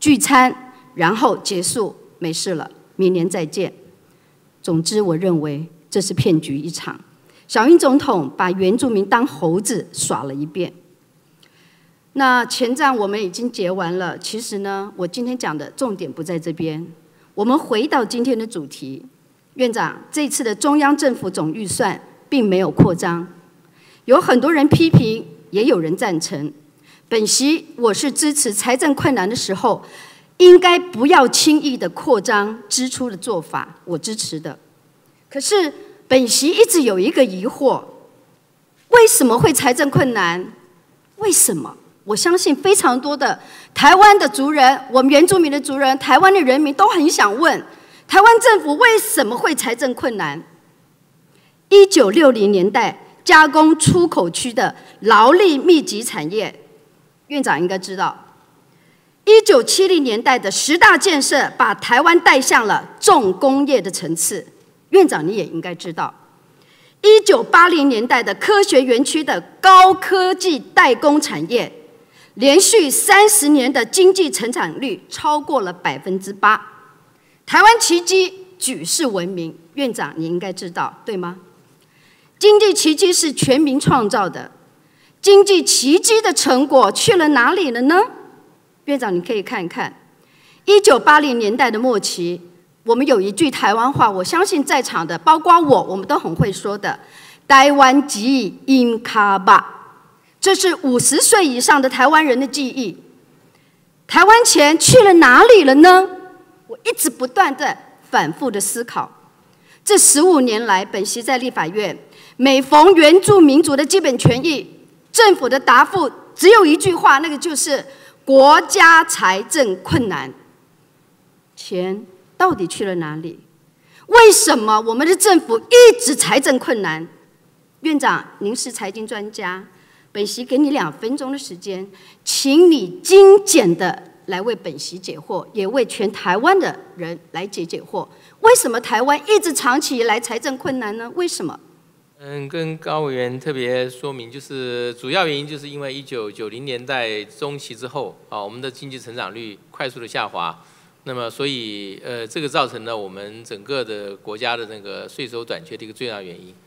聚餐，然后结束，没事了，明年再见。总之，我认为这是骗局一场。小英总统把原住民当猴子耍了一遍。那前瞻我们已经结完了，其实呢，我今天讲的重点不在这边。我们回到今天的主题，院长，这次的中央政府总预算并没有扩张，有很多人批评，也有人赞成。本席我是支持财政困难的时候，应该不要轻易的扩张支出的做法，我支持的。可是本席一直有一个疑惑，为什么会财政困难？为什么？我相信非常多的台湾的族人，我们原住民的族人，台湾的人民都很想问，台湾政府为什么会财政困难？一九六零年代加工出口区的劳力密集产业，院长应该知道。一九七零年代的十大建设把台湾带向了重工业的层次，院长你也应该知道。一九八零年代的科学园区的高科技代工产业，连续三十年的经济成长率超过了百分之八，台湾奇迹举世闻名，院长你应该知道，对吗？经济奇迹是全民创造的，经济奇迹的成果去了哪里了呢？院长你可以看一看，一九八零年代的末期，我们有一句台湾话，我相信在场的包括我，我们都很会说的，台湾记忆因卡吧，这是五十岁以上的台湾人的记忆。台湾钱去了哪里了呢？我一直不断的反复的思考。这十五年来，本席在立法院，每逢原住民族的基本权益，政府的答复只有一句话，那个就是国家财政困难，钱到底去了哪里？为什么我们的政府一直财政困难？院长，您是财经专家，本席给你两分钟的时间，请你精简的来为本席解惑，也为全台湾的人来解解惑。为什么台湾一直长期以来财政困难呢？为什么？ 嗯，跟高委员特别说明，就是主要原因就是因为一九九零年代中期之后啊，我们的经济成长率快速的下滑，那么所以呃，这个造成了我们整个的国家的那个税收短缺的一个最大原因。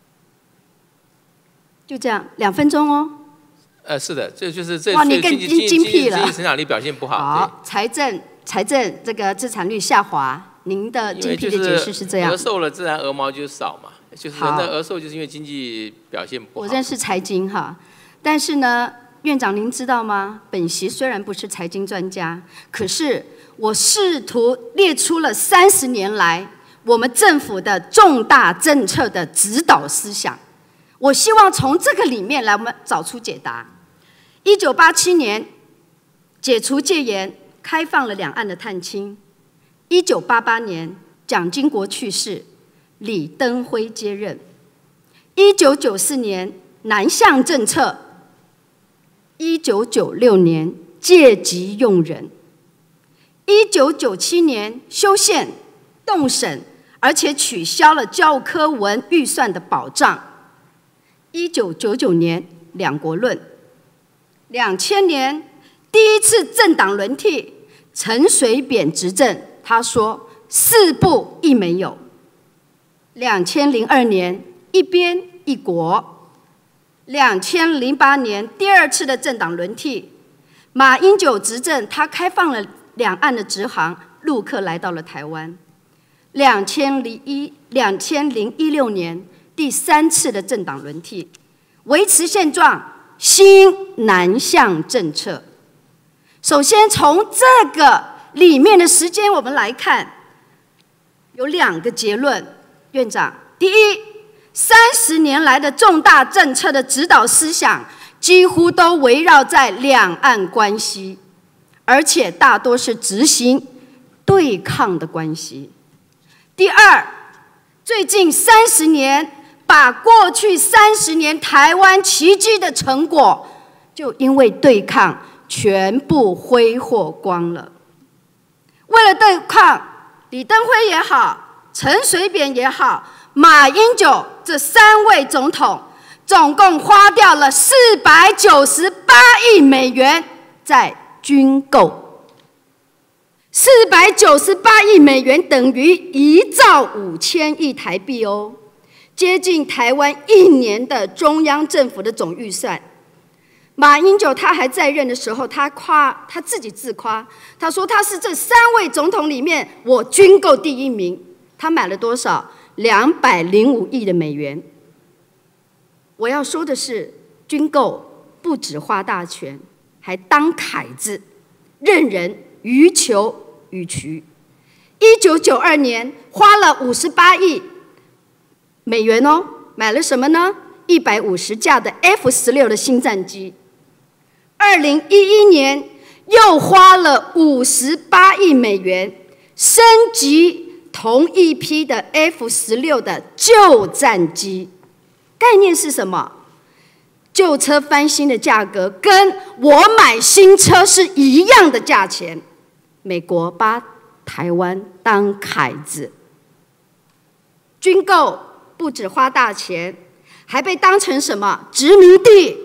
就这样，两分钟哦。 呃，是的，这就是这哇，你更经济精辟了。 经济成长率表现不好。 好，财政财政这个资产率下滑，您的精辟的解释是这样。 额瘦了，自然额毛就少嘛。就是人的额瘦，就是因为经济表现不好。 我认识财经哈，但是呢，院长您知道吗？本席虽然不是财经专家，可是我试图列出了三十年来我们政府的重大政策的指导思想。我希望从这个里面来，我们找出解答。一九八七年解除戒严，开放了两岸的探亲。一九八八年蒋经国去世，李登辉接任。一九九四年南向政策。一九九六年借机用人。一九九七年修宪动审，而且取消了教科文预算的保障。一九九九年两国论。两千年第一次政党轮替，陈水扁执政，他说四不一没有。两千零二年一边一国。两千零八年第二次的政党轮替，马英九执政，他开放了两岸的直航，陆客来到了台湾。两千零一两千零一六年第三次的政党轮替，维持现状，新南向政策。首先从这个里面的时间我们来看，有两个结论，院长。第一，三十年来的重大政策的指导思想几乎都围绕在两岸关系，而且大多是执行对抗的关系。第二，最近三十年把过去三十年台湾奇迹的成果，就因为对抗全部挥霍光了。为了对抗，李登辉也好，陈水扁也好，马英九这三位总统总共花掉了四百九十八亿美元在军购。 四百九十八亿美元等于一兆五千亿台币哦，接近台湾一年的中央政府的总预算。马英九他还在任的时候，他夸他自己自夸，他说他是这三位总统里面我军购第一名。他买了多少？两百零五亿的美元。我要说的是，军购不止花大钱，还当凯子，任人予求予取。一九九二年花了五十八亿美元哦，买了什么呢？一百五十架的 F 十六的新战机。二零一一年又花了五十八亿美元升级同一批的 F 十六的旧战机。概念是什么？旧车翻新的价格跟我买新车是一样的价钱。美国把台湾当凯子，军购不止花大钱，还被当成什么殖民地？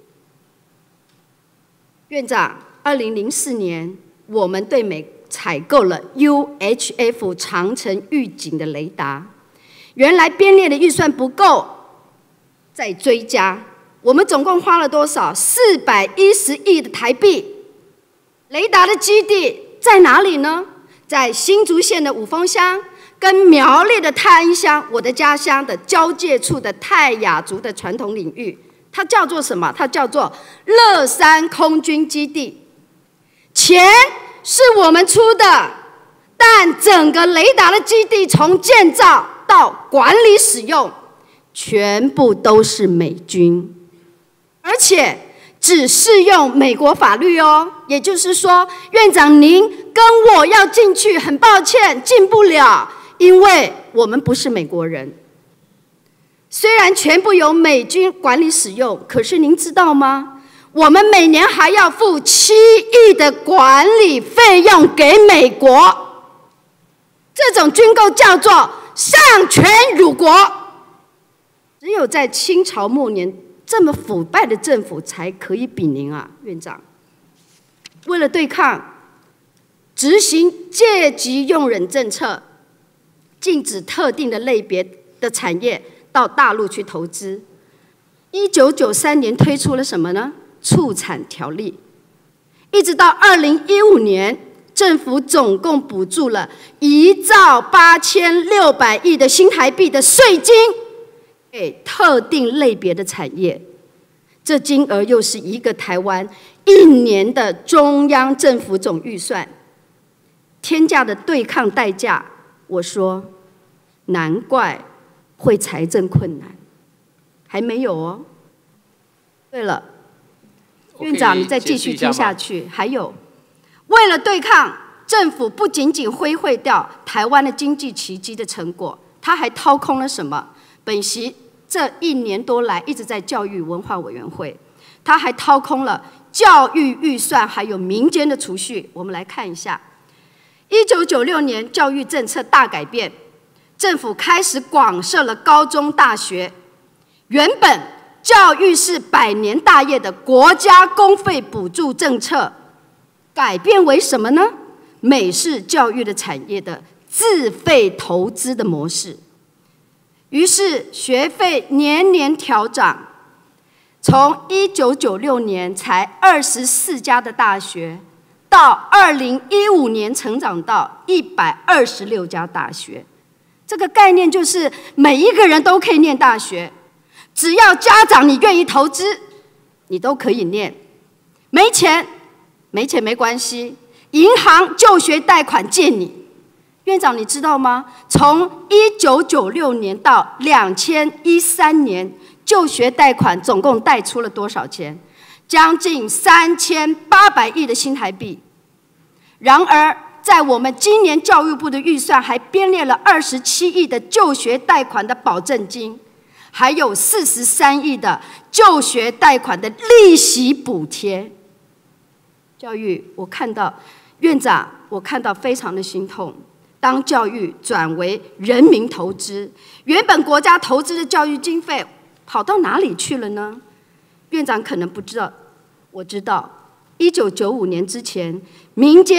院长，二零零四年我们对美采购了 U H F 长程预警的雷达，原来编列的预算不够，再追加，我们总共花了多少？四百一十亿的台币。雷达的基地在哪里呢？在新竹县的五峰乡跟苗栗的泰安乡，我的家乡的交界处的泰雅族的传统领域。它叫做什么？它叫做乐山空军基地。钱是我们出的，但整个雷达的基地从建造到管理使用，全部都是美军，而且只适用美国法律哦。也就是说，院长您跟我要进去，很抱歉进不了，因为我们不是美国人。虽然全部由美军管理使用，可是您知道吗？我们每年还要付七亿的管理费用给美国。这种军购叫做丧权辱国。只有在清朝末年，这么腐败的政府才可以比邻啊，院长。为了对抗，执行借机用人政策，禁止特定的类别的产业到大陆去投资。一九九三年推出了什么呢？促产条例。一直到二零一五年，政府总共补助了一兆八千六百亿的新台币的税金给特定类别的产业，这金额又是一个台湾一年的中央政府总预算。天价的对抗代价，我说难怪会财政困难，还没有哦。对了，院长，你再继续听下去。还有，为了对抗，政府不仅仅挥霍掉台湾的经济奇迹的成果，他还掏空了什么？本席这一年多来一直在教育文化委员会，他还掏空了教育预算，还有民间的储蓄。我们来看一下，一九九六年教育政策大改变。政府开始广设了高中大学，原本教育是百年大业的国家公费补助政策，改变为什么呢？美式教育的产业的自费投资的模式。于是学费年年调涨，从一九九六年才二十四家的大学，到二零一五年成长到一百二十六家大学。这个概念就是每一个人都可以念大学，只要家长你愿意投资，你都可以念。没钱，没钱没关系，银行就学贷款借你。院长你知道吗？从一九九六年到两千一三年，就学贷款总共贷出了多少钱？将近三千八百亿的新台币。然而，在我们今年教育部的预算还编列了二十七亿的就学贷款的保证金，还有四十三亿的就学贷款的利息补贴。教育，我看到院长，我看到非常的心痛。当教育转为人民投资，原本国家投资的教育经费跑到哪里去了呢？院长可能不知道，我知道。一九九五年之前，民间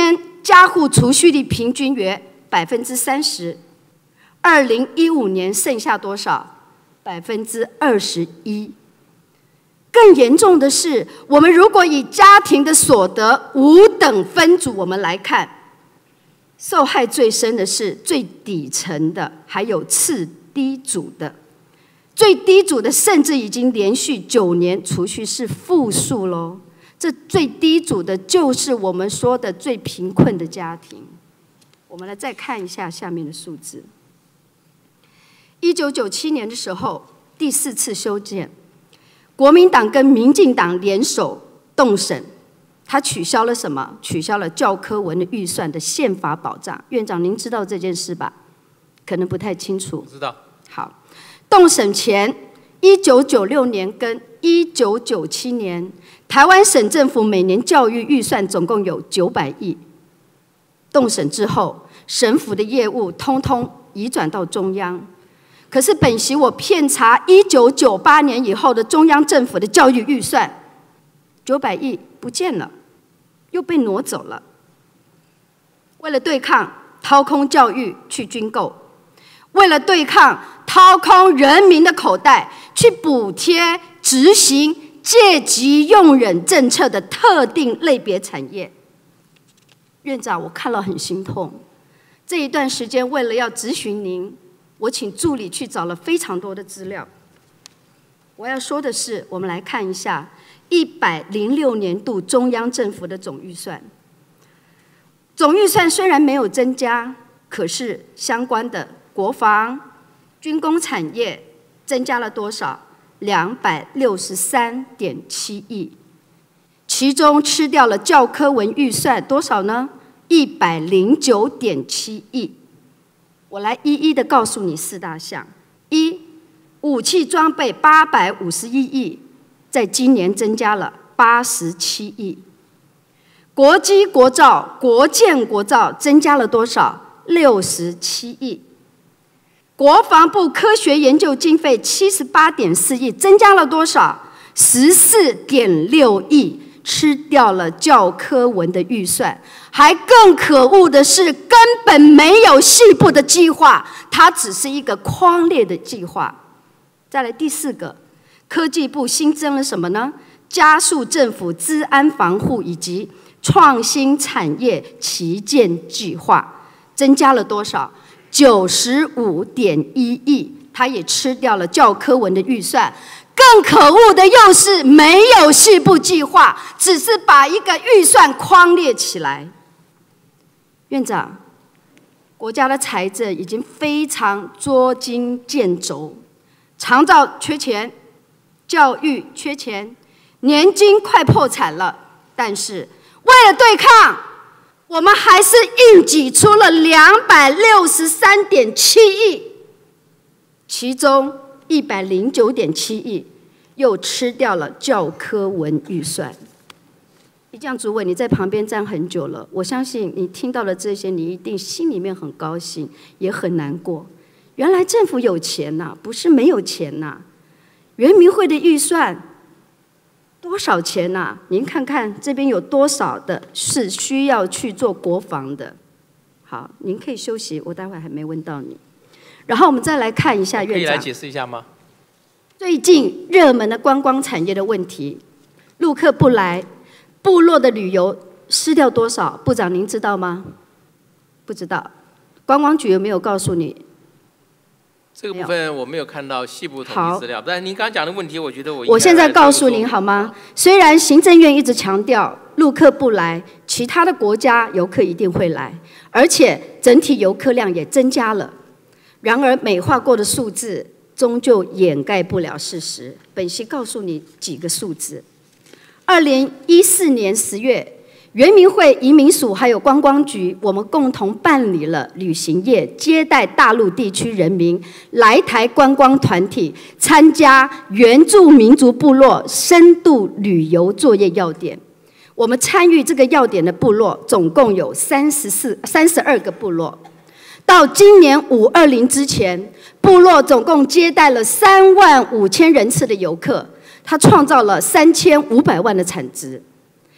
家户储蓄率平均约百分之三十。二零一五年剩下多少？百分之二十一。更严重的是，我们如果以家庭的所得五等分组我们来看，受害最深的是最底层的，还有次低组的。最低组的甚至已经连续九年储蓄是负数喽。这最低组的就是我们说的最贫困的家庭。我们来再看一下下面的数字。一九九七年的时候，第四次修建，国民党跟民进党联手动审，他取消了什么？取消了教科文的预算的宪法保障。院长，您知道这件事吧？可能不太清楚。 不知道。 好，动审前，一九九六年跟一九九七年，台湾省政府每年教育预算总共有九百亿。动审之后，省府的业务通通移转到中央。可是本席我遍查一九九八年以后的中央政府的教育预算，九百亿不见了，又被挪走了。为了对抗掏空教育去军购，为了对抗掏空人民的口袋去补贴执行借机用人政策的特定类别产业。院长，我看了很心痛。这一段时间为了要质询您，我请助理去找了非常多的资料。我要说的是，我们来看一下一百零六年度中央政府的总预算。总预算虽然没有增加，可是相关的国防、军工产业增加了多少？两百六十三点七亿，其中吃掉了教科文预算多少呢？一百零九点七亿。我来一一的告诉你四大项：一、武器装备八百五十一亿，在今年增加了八十七亿；国机国造、国建国造增加了多少？六十七亿；国防部科学研究经费七十八点四亿，增加了多少？十四点六亿。吃掉了教科文的预算，还更可恶的是，根本没有细部的计划，它只是一个框列的计划。再来第四个，科技部新增了什么呢？加速政府资安防护以及创新产业旗舰计划，增加了多少？九十五点一亿，它也吃掉了教科文的预算。更可恶的又是没有细部计划，只是把一个预算框列起来。院长，国家的财政已经非常捉襟见肘，长照缺钱，教育缺钱，年金快破产了。但是为了对抗，我们还是硬挤出了两百六十三点七亿，其中一百零九点七亿又吃掉了教科文预算。一将主委，你在旁边站很久了，我相信你听到了这些，你一定心里面很高兴，也很难过。原来政府有钱呐、啊，不是没有钱呐、啊。原民会的预算多少钱呐、啊？您看看这边有多少的是需要去做国防的。好，您可以休息，我待会还没问到你。然后我们再来看一下院长，可以来解释一下吗？ 最近热门的观光产业的问题，陆客不来，部落的旅游失掉多少？部长您知道吗？不知道。观光局有没有告诉你？ 这个部分我没有看到细部统计资料，但您刚刚讲的问题，我觉得我我现在告诉您好吗？虽然行政院一直强调陆客不来，其他的国家游客一定会来，而且整体游客量也增加了。然而美化过的数字终究掩盖不了事实。本席告诉你几个数字：二零一四年十月，原民会、移民署还有观光局，我们共同办理了旅行业接待大陆地区人民来台观光团体参加原住民族部落深度旅游作业要点。我们参与这个要点的部落总共有三十四、三十二个部落。到今年五二零之前，部落总共接待了三万五千人次的游客，它创造了三千五百万的产值。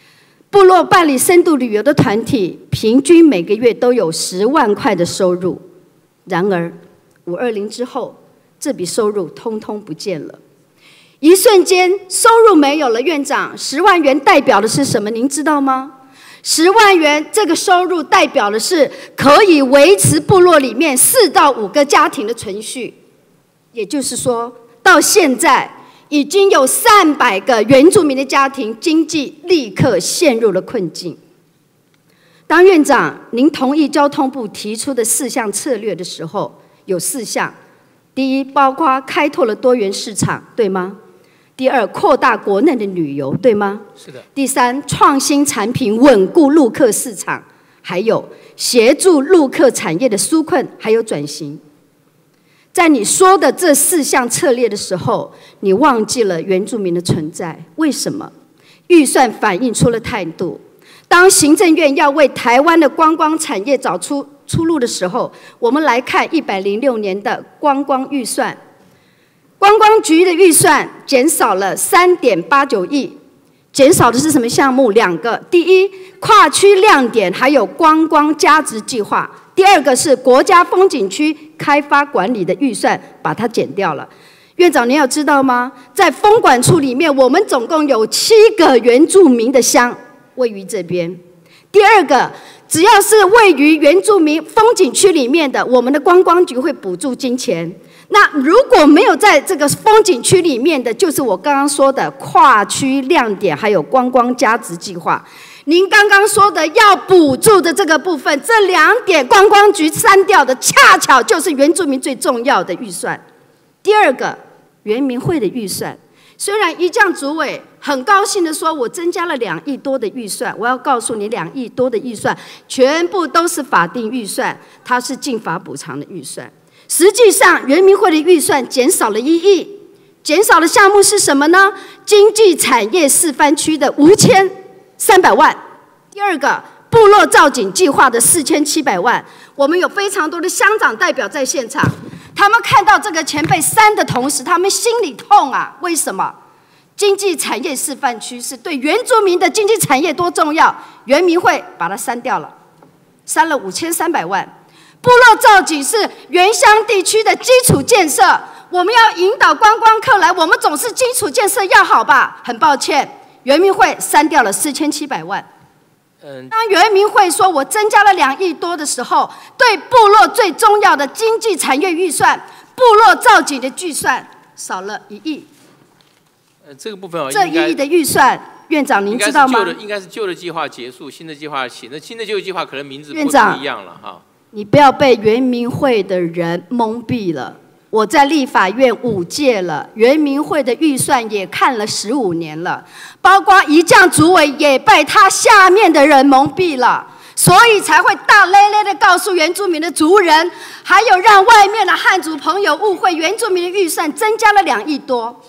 部落办理深度旅游的团体，平均每个月都有十万块的收入。然而，五二零之后，这笔收入通通不见了。一瞬间，收入没有了。院长，十万元代表的是什么？您知道吗？十万元这个收入代表的是可以维持部落里面四到五个家庭的存续。也就是说，到现在已经有三百个原住民的家庭经济立刻陷入了困境。当院长您同意交通部提出的四项策略的时候，有四项：第一，包括开拓了多元市场，对吗？第二，扩大国内的旅游，对吗？ 是的。 第三，创新产品，稳固陆客市场，还有协助陆客产业的纾困还有转型。在你说的这四项策略的时候，你忘记了原住民的存在。为什么？预算反映出了态度。当行政院要为台湾的观光产业找出出路的时候，我们来看一百零六年的观光预算。观光局的预算减少了三点八九亿，减少的是什么项目？两个，第一，跨区亮点还有观光加值计划；第二个是国家风景区开发管理的预算，把它减掉了。院长，您要知道吗？在风管处里面，我们总共有七个原住民的乡位于这边。第二个，只要是位于原住民风景区里面的，我们的观光局会补助金钱。那如果没有在这个风景区里面的，就是我刚刚说的跨区亮点，还有观光加值计划。您刚刚说的要补助的这个部分，这两点观光局删掉的，恰巧就是原住民最重要的预算。第二个，原民会的预算，虽然一将主委很高兴的说，我增加了两亿多的预算，我要告诉你，两亿多的预算全部都是法定预算，它是进法补偿的预算。实际上，原民会的预算减少了一亿，减少的项目是什么呢？经济产业示范区的五千三百万，第二个部落造景计划的四千七百万。我们有非常多的乡长代表在现场，他们看到这个钱被删的同时，他们心里痛啊！为什么？经济产业示范区是对原住民的经济产业多重要，原民会把它删掉了，删了五千三百万。部落造景是原乡地区的基础建设，我们要引导观光客来，我们总是基础建设要好吧？很抱歉，原民会删掉了四千七百万。嗯，当原民会说我增加了两亿多的时候，对部落最重要的经济产业预算、部落造景的预算少了一亿。 呃，这个部分哦， 这一亿的预算，院长您知道吗？ 应该是旧的计划结束，新的计划起，那新的旧的计划可能名字不一样了哈。 你不要被原民会的人蒙蔽了。我在立法院五届了，原民会的预算也看了十五年了，包括一将主委也被他下面的人蒙蔽了，所以才会大咧咧的告诉原住民的族人，还有让外面的汉族朋友误会原住民的预算增加了两亿多。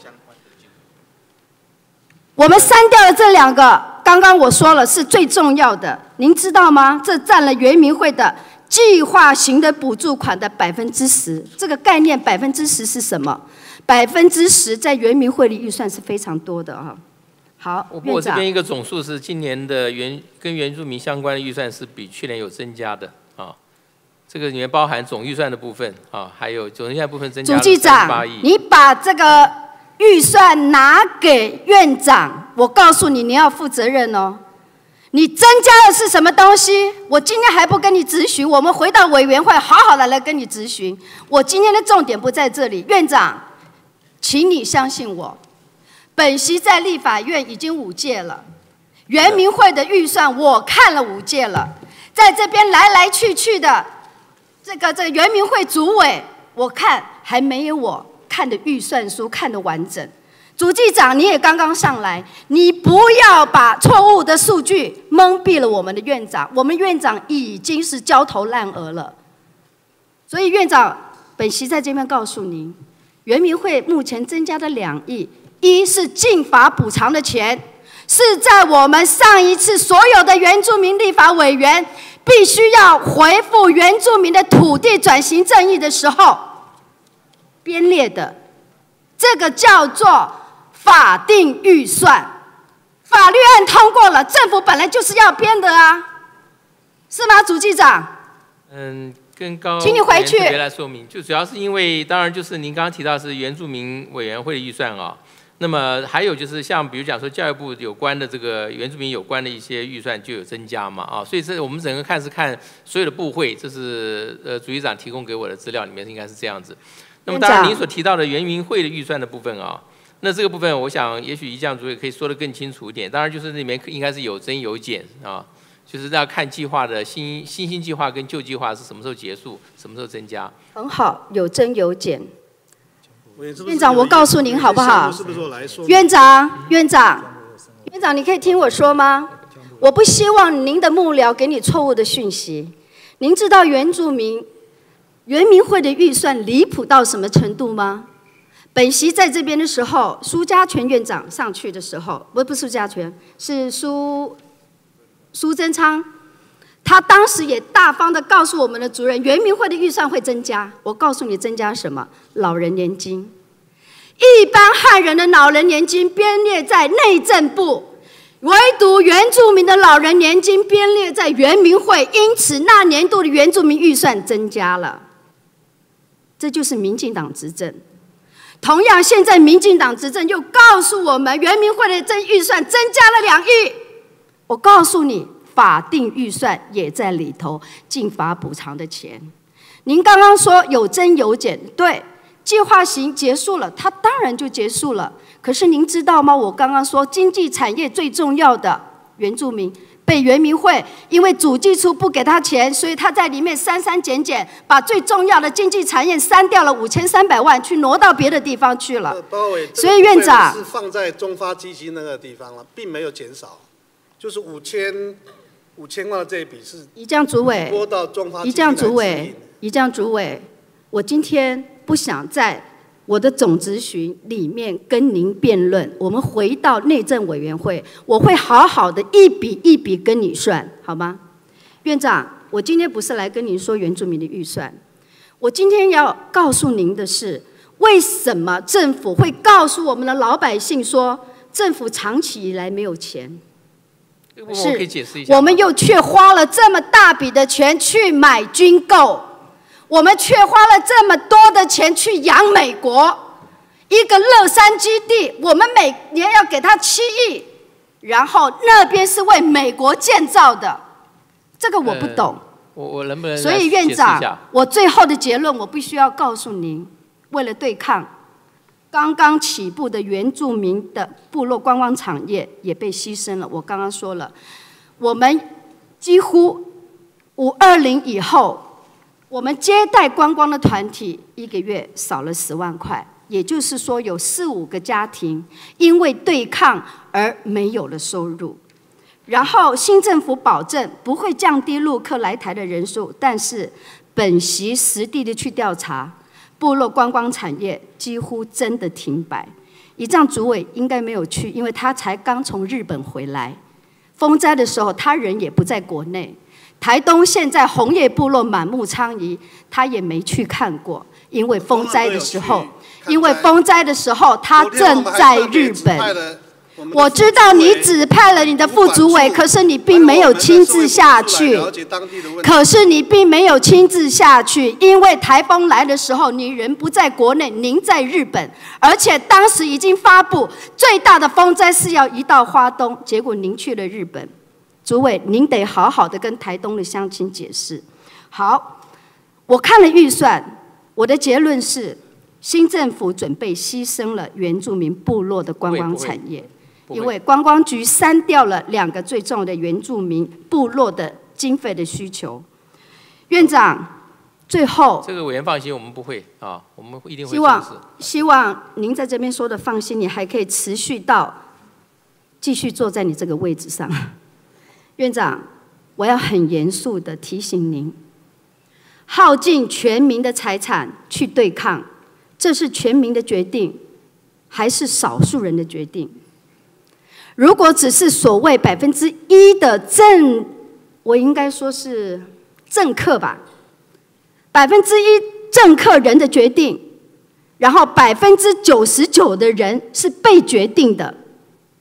我们删掉了这两个，刚刚我说了是最重要的，您知道吗？这占了原民会的计划型的补助款的百分之十，这个概念百分之十是什么？百分之十在原民会的预算是非常多的哈。好， 我我这边一个总数是今年的原跟原住民相关的预算是比去年有增加的啊，这个里面包含总预算的部分啊，还有总预算部分增加了三十八亿。 主计长，你把这个预算拿给院长，我告诉你，你要负责任哦。你增加的是什么东西？我今天还不跟你质询，我们回到委员会好好的来跟你质询。我今天的重点不在这里，院长，请你相信我，本席在立法院已经五届了，原民会的预算我看了五届了，在这边来来去去的这个这个原民会主委，我看还没有我看的预算书看得完整。主计长，你也刚刚上来，你不要把错误的数据蒙蔽了我们的院长。我们院长已经是焦头烂额了，所以院长，本席在这边告诉您，原民会目前增加的两亿，一是进法补偿的钱，是在我们上一次所有的原住民立法委员必须要回复原住民的土地转型正义的时候编列的，这个叫做法定预算， 法律案通过了，政府本来就是要编的啊，是吗，主计长？ 嗯，跟高请你回去特别来说明，就主要是因为，当然就是您刚刚提到是原住民委员会的预算啊。那么还有就是像比如讲说教育部有关的这个原住民有关的一些预算就有增加嘛啊，所以这我们整个看是看所有的部会，这是呃主席长提供给我的资料里面应该是这样子。那么当然您所提到的原民会的预算的部分啊，那这个部分我想也许一将主也可以说得更清楚一点。当然就是里面应该是有增有减啊，就是要看计划的新新兴计划跟旧计划是什么时候结束，什么时候增加。 很好，有增有减。院长，我告诉您好不好？院长，院长，院长，你可以听我说吗？我不希望您的幕僚给你错误的讯息。您知道原住民原民会的预算离谱到什么程度吗？本席在这边的时候，苏家全院长上去的时候，不不是苏家全，是苏苏贞昌。他当时也大方的告诉我们的主任，原民会的预算会增加。我告诉你，增加什么？老人年金。一般汉人的老人年金编列在内政部，唯独原住民的老人年金编列在原民会，因此那年度的原住民预算增加了。这就是民进党执政。同样，现在民进党执政又告诉我们，原民会的增预算增加了两亿。我告诉你。法定预算也在里头，进法补偿的钱。您刚刚说有增有减，对，计划型结束了，它当然就结束了。可是您知道吗？我刚刚说经济产业最重要的原住民被原民会因为主计处不给他钱，所以他在里面删删减减，把最重要的经济产业删掉了五千三百万，去挪到别的地方去了。所以院长是放在中发基金那个地方了，并没有减少，就是五千。五千万的这一笔是一将主委， 拨到中发基金来支应。 一将主委，一将主委，我今天不想在我的总质询里面跟您辩论，我们回到内政委员会，我会好好的一笔一笔跟你算，好吗？院长，我今天不是来跟您说原住民的预算，我今天要告诉您的是，为什么政府会告诉我们的老百姓说，政府长期以来没有钱？是，我们又却花了这么大笔的钱去买军购，我们却花了这么多的钱去养美国一个乐山基地，我们每年要给他七亿，然后那边是为美国建造的，这个我不懂。呃、 我我能不能？ 所以院长，我最后的结论我必须要告诉您，为了对抗刚刚起步的原住民的部落观光产业也被牺牲了。我刚刚说了，我们几乎五二零以后，我们接待观光的团体一个月少了十万块，也就是说有四五个家庭因为对抗而没有了收入。然后新政府保证不会降低陆客来台的人数，但是本席实地的去调查。部落观光产业几乎真的停摆，一仗主委应该没有去，因为他才刚从日本回来。风灾的时候，他人也不在国内。台东现在红叶部落满目疮痍，他也没去看过，因为风灾的时候，因为风灾的时候他正在日本。我知道你指派了你的副主委，可是你并没有亲自下去。可是你并没有亲自下去，因为台风来的时候，你人不在国内，您在日本，而且当时已经发布最大的风灾是要移到花东，结果您去了日本。主委，您得好好的跟台东的乡亲解释。好，我看了预算，我的结论是，新政府准备牺牲了原住民部落的观光产业。因为观光局删掉了两个最重要的原住民部落的经费的需求。院长，最后这个委员放心，我们不会啊，我们一定会希望希望您在这边说的放心，你还可以持续到继续坐在你这个位置上。院长，我要很严肃的提醒您，耗尽全民的财产去对抗，这是全民的决定，还是少数人的决定？如果只是所谓百分之一的政，我应该说是政客吧，百分之一政客人的决定，然后百分之九十九的人是被决定的，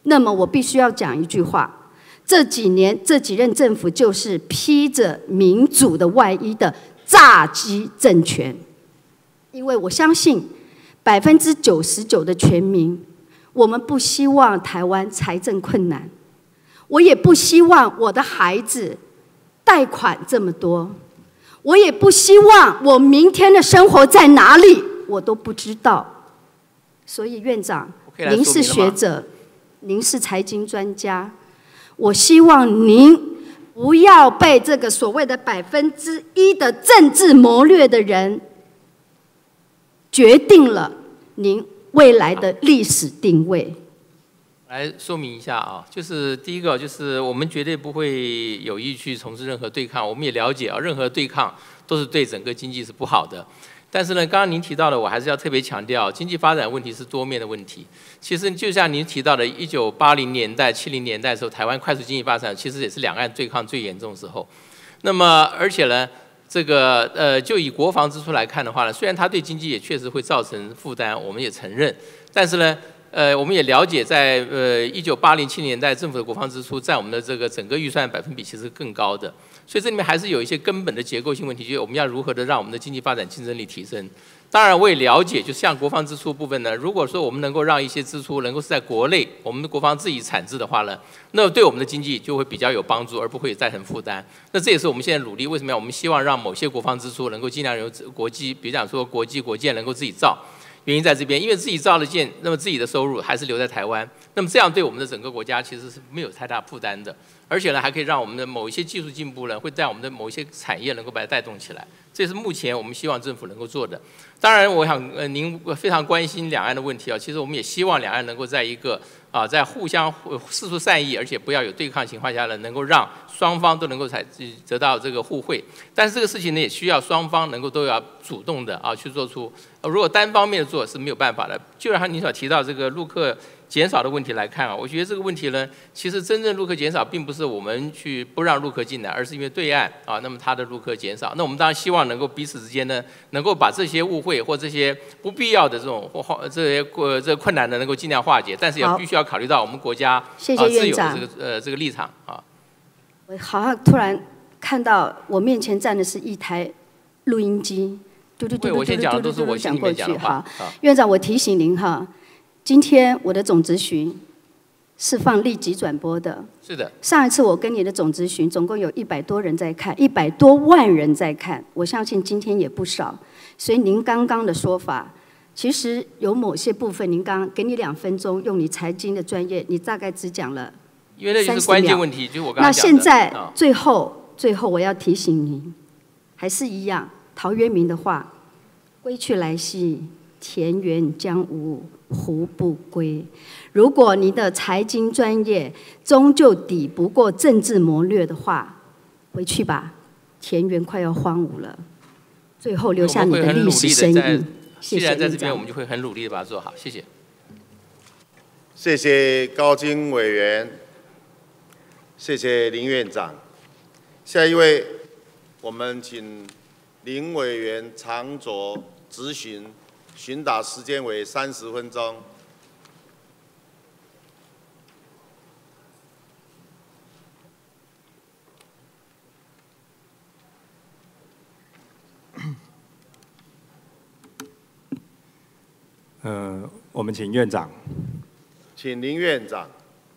那么我必须要讲一句话：这几年这几任政府就是披着民主的外衣的诈欺政权。因为我相信百分之九十九的全民，我们不希望台湾财政困难，我也不希望我的孩子贷款这么多，我也不希望我明天的生活在哪里，我都不知道。所以院长，您是学者，您是财经专家，我希望您不要被这个所谓的百分之一的政治谋略的人决定了您未来的历史定位。 来说明一下啊，就是第一个，就是我们绝对不会有意去从事任何对抗。我们也了解啊，任何对抗都是对整个经济是不好的。但是呢，刚刚您提到的，我还是要特别强调，经济发展问题是多面的问题。其实就像您提到的，一九八零年代、七零年代的时候，台湾快速经济发展，其实也是两岸对抗最严重的时候。那么，而且呢，这个呃，就以国防支出来看的话呢，虽然它对经济也确实会造成负担，我们也承认，但是呢。呃，我们也了解在，在呃一九八零七年代，政府的国防支出在我们的这个整个预算百分比其实更高的，所以这里面还是有一些根本的结构性问题，就是我们要如何的让我们的经济发展竞争力提升。当然，我也了解，就像国防支出部分呢，如果说我们能够让一些支出能够是在国内，我们的国防自己产制的话呢，那对我们的经济就会比较有帮助，而不会造成负担。那这也是我们现在努力，为什么要我们希望让某些国防支出能够尽量由国际，比如讲说国际国建能够自己造。原因在这边，因为自己造了舰，那么自己的收入还是留在台湾，那么这样对我们的整个国家其实是没有太大负担的，而且呢，还可以让我们的某一些技术进步呢，会在我们的某一些产业能够把它带动起来，这是目前我们希望政府能够做的。当然，我想呃您非常关心两岸的问题啊，其实我们也希望两岸能够在一个啊在互相释出善意，而且不要有对抗情况下呢，能够让双方都能够才得到这个互惠。但是这个事情呢，也需要双方能够都要主动的啊去做出。如果单方面的做是没有办法的。就像您所提到这个陆客减少的问题来看啊，我觉得这个问题呢，其实真正陆客减少，并不是我们去不让陆客进来，而是因为对岸啊，那么他的陆客减少。那我们当然希望能够彼此之间呢，能够把这些误会或这些不必要的这种或这些呃这个困难呢，能够尽量化解。但是也必须要考虑到我们国家谢谢院长啊自有的这个呃这个立场啊。 我好像突然看到我面前站的是一台录音机。嘟嘟嘟嘟嘟嘟嘟嘟讲过去哈，院长，我提醒您哈，今天我的总质询是放立即转播的。 是的。 上一次我跟你的总质询，总共有一百多人在看，一百多万人在看，我相信今天也不少。所以您刚刚的说法，其实有某些部分，您刚给你两分钟，用你财经的专业，你大概只讲了因为那就是关键问题，就是我刚刚讲的。 那现在最后最后我要提醒您，还是一样。陶渊明的话：“归去来兮，田园将芜胡不归？”如果你的财经专业终究抵不过政治谋略的话，回去吧，田园快要荒芜了。最后留下你的历史身影。谢谢。 既然在这边，我们就会很努力的把它做好。谢谢。 谢谢高金委员，谢谢林院长。下一位，我们请林委员长酌质询，询答时间为三十分钟。 呃，我们请院长。 请林院长。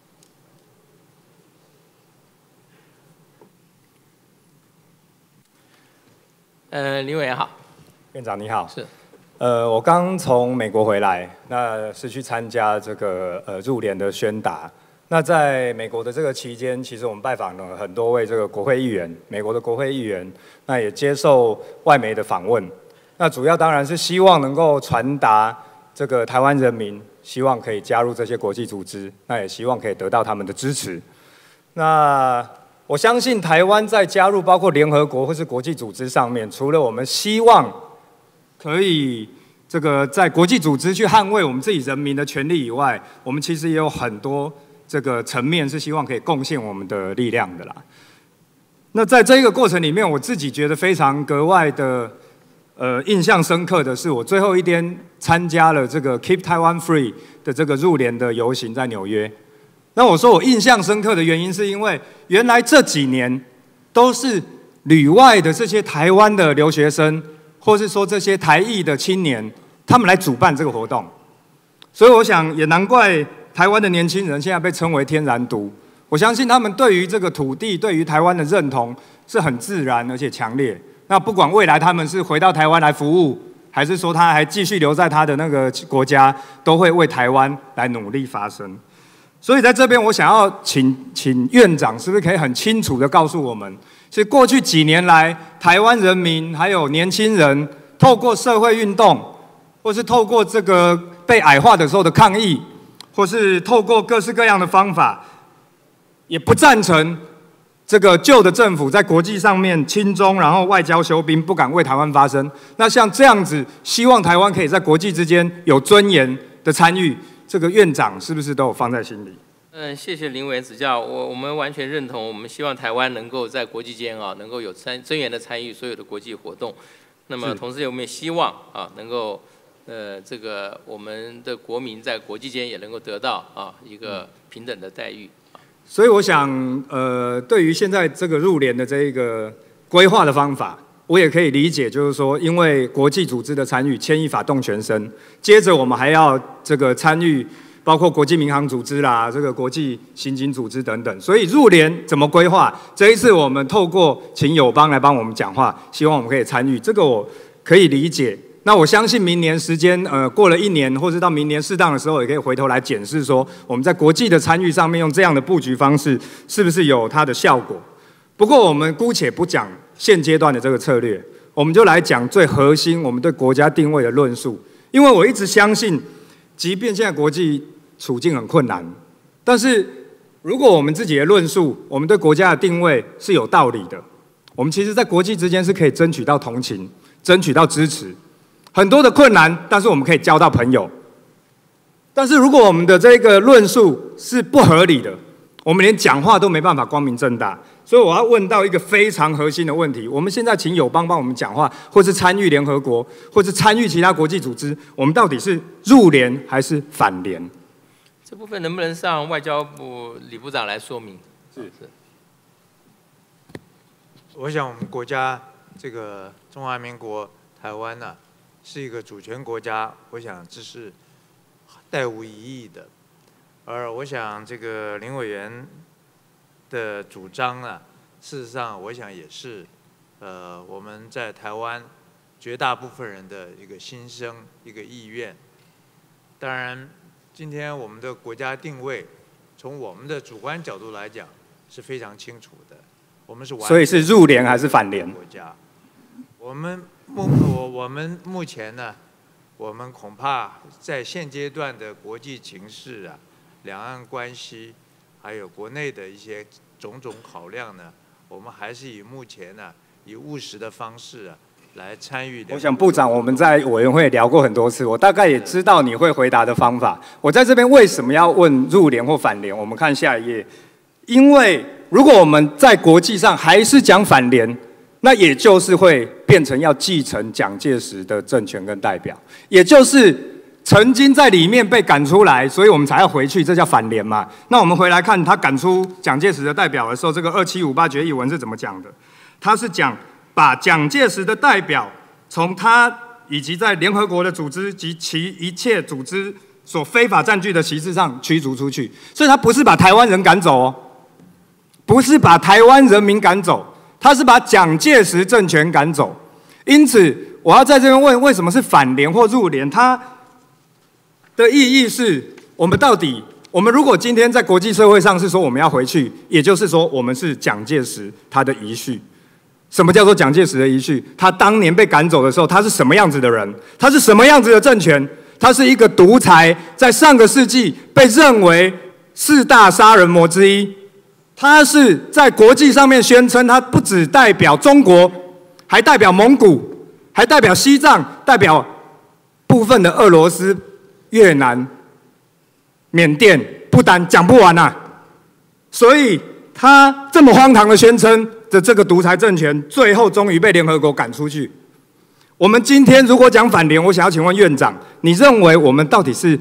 呃，林委员好。 院长你好。 是。 呃，我刚从美国回来，那是去参加这个呃入联的宣达。那在美国的这个期间，其实我们拜访了很多位这个国会议员，美国的国会议员，那也接受外媒的访问。那主要当然是希望能够传达这个台湾人民希望可以加入这些国际组织，那也希望可以得到他们的支持。那我相信台湾在加入包括联合国或是国际组织上面，除了我们希望可以这个在国际组织去捍卫我们自己人民的权利以外，我们其实也有很多这个层面是希望可以贡献我们的力量的啦。那在这个过程里面，我自己觉得非常格外的呃印象深刻的是，我最后一天参加了这个 Keep Taiwan Free 的这个入联的游行，在纽约。 那我说我印象深刻的原因，是因为原来这几年都是旅外的这些台湾的留学生，或是说这些台裔的青年，他们来主办这个活动。所以我想，也难怪台湾的年轻人现在被称为天然独。我相信他们对于这个土地、对于台湾的认同是很自然而且强烈。那不管未来他们是回到台湾来服务，还是说他还继续留在他的那个国家，都会为台湾来努力发声。所以在这边，我想要请请院长，是不是可以很清楚地告诉我们，是过去几年来，台湾人民还有年轻人，透过社会运动，或是透过这个被矮化的时候的抗议，或是透过各式各样的方法，也不赞成这个旧的政府在国际上面亲中，然后外交休兵，不敢为台湾发声。那像这样子，希望台湾可以在国际之间有尊严的参与，这个院长是不是都有放在心里？ 嗯，谢谢林委员指教，我我们完全认同，我们希望台湾能够在国际间啊，能够有参尊严的参与所有的国际活动。那么同时我们也希望啊，能够呃这个我们的国民在国际间也能够得到啊一个平等的待遇。 所以我想，呃，对于现在这个入联的这一个规划的方法，我也可以理解，就是说，因为国际组织的参与，牵一发动全身。接着我们还要这个参与，包括国际民航组织啦，这个国际刑警组织等等。所以入联怎么规划？这一次我们透过请友邦来帮我们讲话，希望我们可以参与，这个我可以理解。那我相信明年时间，呃，过了一年，或是到明年适当的时候，也可以回头来检视说，我们在国际的参与上面用这样的布局方式，是不是有它的效果？不过我们姑且不讲现阶段的这个策略，我们就来讲最核心我们对国家定位的论述。因为我一直相信，即便现在国际处境很困难，但是如果我们自己的论述，我们对国家的定位是有道理的，我们其实在国际之间是可以争取到同情，争取到支持。很多的困难，但是我们可以交到朋友。但是如果我们的这个论述是不合理的，我们连讲话都没办法光明正大。所以我要问到一个非常核心的问题：我们现在请友邦帮我们讲话，或是参与联合国，或是参与其他国际组织，我们到底是入联还是反联？ 这部分能不能让外交部李部长来说明？是是。 我想我们国家这个中华民国台湾呢、啊。是一个主权国家，我想这是代无疑义的。而我想这个林委员的主张呢，事实上我想也是，呃，我们在台湾绝大部分人的一个心声、一个意愿。当然，今天我们的国家定位，从我们的主观角度来讲是非常清楚的。我们是完全所以是入联还是反联？ 国家，我们。目我我们目前呢，我们恐怕在现阶段的国际情势啊、两岸关系，还有国内的一些种种考量呢，我们还是以目前呢、啊、以务实的方式啊来参与。 我想部长，我们在委员会聊过很多次，我大概也知道你会回答的方法。我在这边为什么要问入联或反联？我们看下一页，因为如果我们在国际上还是讲反联，那也就是会变成要继承蒋介石的政权跟代表，也就是曾经在里面被赶出来，所以我们才要回去，这叫反联嘛。那我们回来看他赶出蒋介石的代表的时候，这个二七五八决议文是怎么讲的？他是讲把蒋介石的代表从他以及在联合国的组织及其一切组织所非法占据的旗帜上驱逐出去，所以他不是把台湾人赶走哦，不是把台湾人民赶走。他是把蒋介石政权赶走，因此我要在这边问，为什么是反联或入联？它的意义是我们到底，我们如果今天在国际社会上是说我们要回去，也就是说我们是蒋介石他的遗绪。什么叫做蒋介石的遗绪？他当年被赶走的时候，他是什么样子的人？他是什么样子的政权？他是一个独裁，在上个世纪被认为四大杀人魔之一。他是在国际上面宣称，他不只代表中国，还代表蒙古，还代表西藏，代表部分的俄罗斯、越南、缅甸、不丹，讲不完啊！所以他这么荒唐的宣称的这个独裁政权，最后终于被联合国赶出去。我们今天如果讲反联，我想要请问院长，你认为我们到底是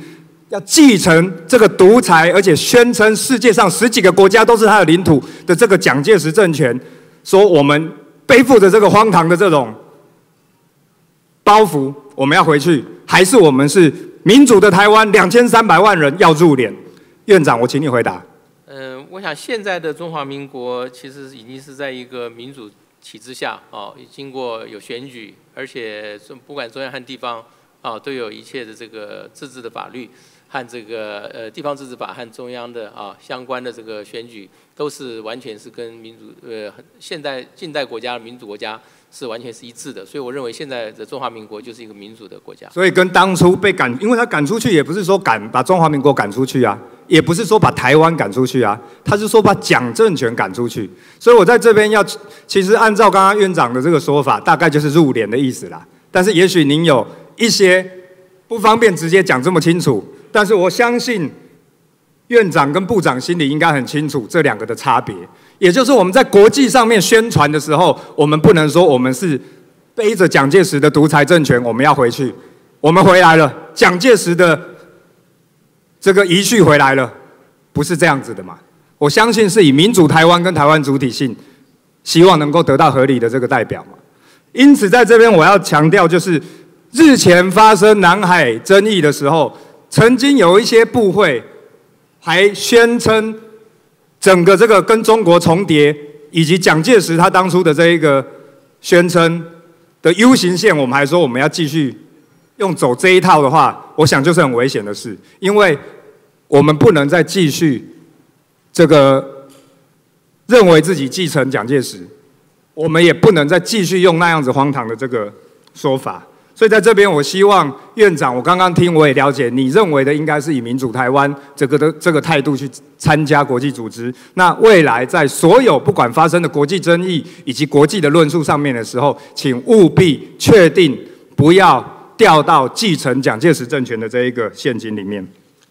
要继承这个独裁，而且宣称世界上十几个国家都是他的领土的这个蒋介石政权，说我们背负着这个荒唐的这种包袱，我们要回去，还是我们是民主的台湾两千三百万人要入联？院长，我请你回答。 嗯、呃，我想现在的中华民国其实已经是在一个民主体制下哦，经过有选举，而且不管中央和地方啊、哦，都有一切的这个自治的法律和这个呃地方自治法和中央的啊相关的这个选举，都是完全是跟民主呃现代近代国家民主国家是完全是一致的，所以我认为现在的中华民国就是一个民主的国家。 所以跟当初被赶，因为他赶出去也不是说赶把中华民国赶出去啊，也不是说把台湾赶出去啊，他是说把蒋政权赶出去。所以我在这边要，其实按照刚刚院长的这个说法，大概就是入联的意思啦。但是也许您有一些不方便直接讲这么清楚，但是我相信院长跟部长心里应该很清楚这两个的差别。也就是我们在国际上面宣传的时候，我们不能说我们是背着蒋介石的独裁政权，我们要回去，我们回来了，蒋介石的这个遗绪回来了，不是这样子的嘛？我相信是以民主台湾跟台湾主体性，希望能够得到合理的这个代表嘛。因此在这边我要强调，就是日前发生南海争议的时候，曾经有一些部会还宣称整个这个跟中国重叠，以及蒋介石他当初的这一个宣称的 U 型线，我们还说我们要继续用走这一套的话，我想就是很危险的事，因为我们不能再继续这个认为自己继承蒋介石，我们也不能再继续用那样子荒唐的这个说法。所以在这边，我希望院长，我刚刚听我也了解，你认为的应该是以民主台湾这个的这个态度去参加国际组织。那未来在所有不管发生的国际争议以及国际的论述上面的时候，请务必确定不要掉到继承蒋介石政权的这一个陷阱里面。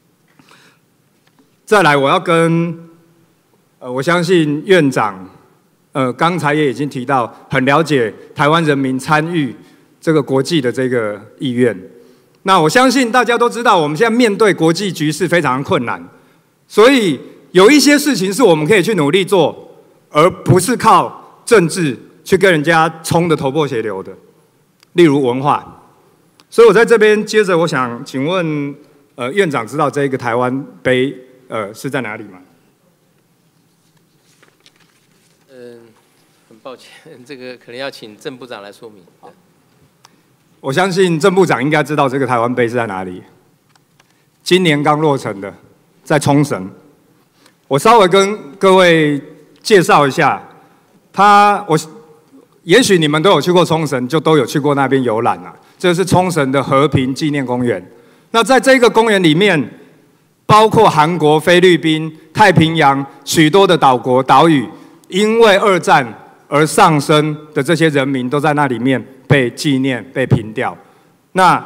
再来，我要跟呃，我相信院长，呃，刚才也已经提到，很了解台湾人民参与这个国际的这个意愿。那我相信大家都知道，我们现在面对国际局势非常困难，所以有一些事情是我们可以去努力做，而不是靠政治去跟人家冲得头破血流的，例如文化。所以我在这边接着，我想请问，呃，院长知道这个台湾杯呃是在哪里吗？ 嗯，很抱歉，这个可能要请郑部长来说明。 我相信郑部长应该知道这个台湾杯是在哪里。今年刚落成的，在冲绳。我稍微跟各位介绍一下，他我也许你们都有去过冲绳，就都有去过那边游览啊。这是冲绳的和平纪念公园。那在这个公园里面，包括韩国、菲律宾、太平洋许多的岛国岛屿，因为二战而丧生的这些人民，都在那里面被纪念、被凭吊。那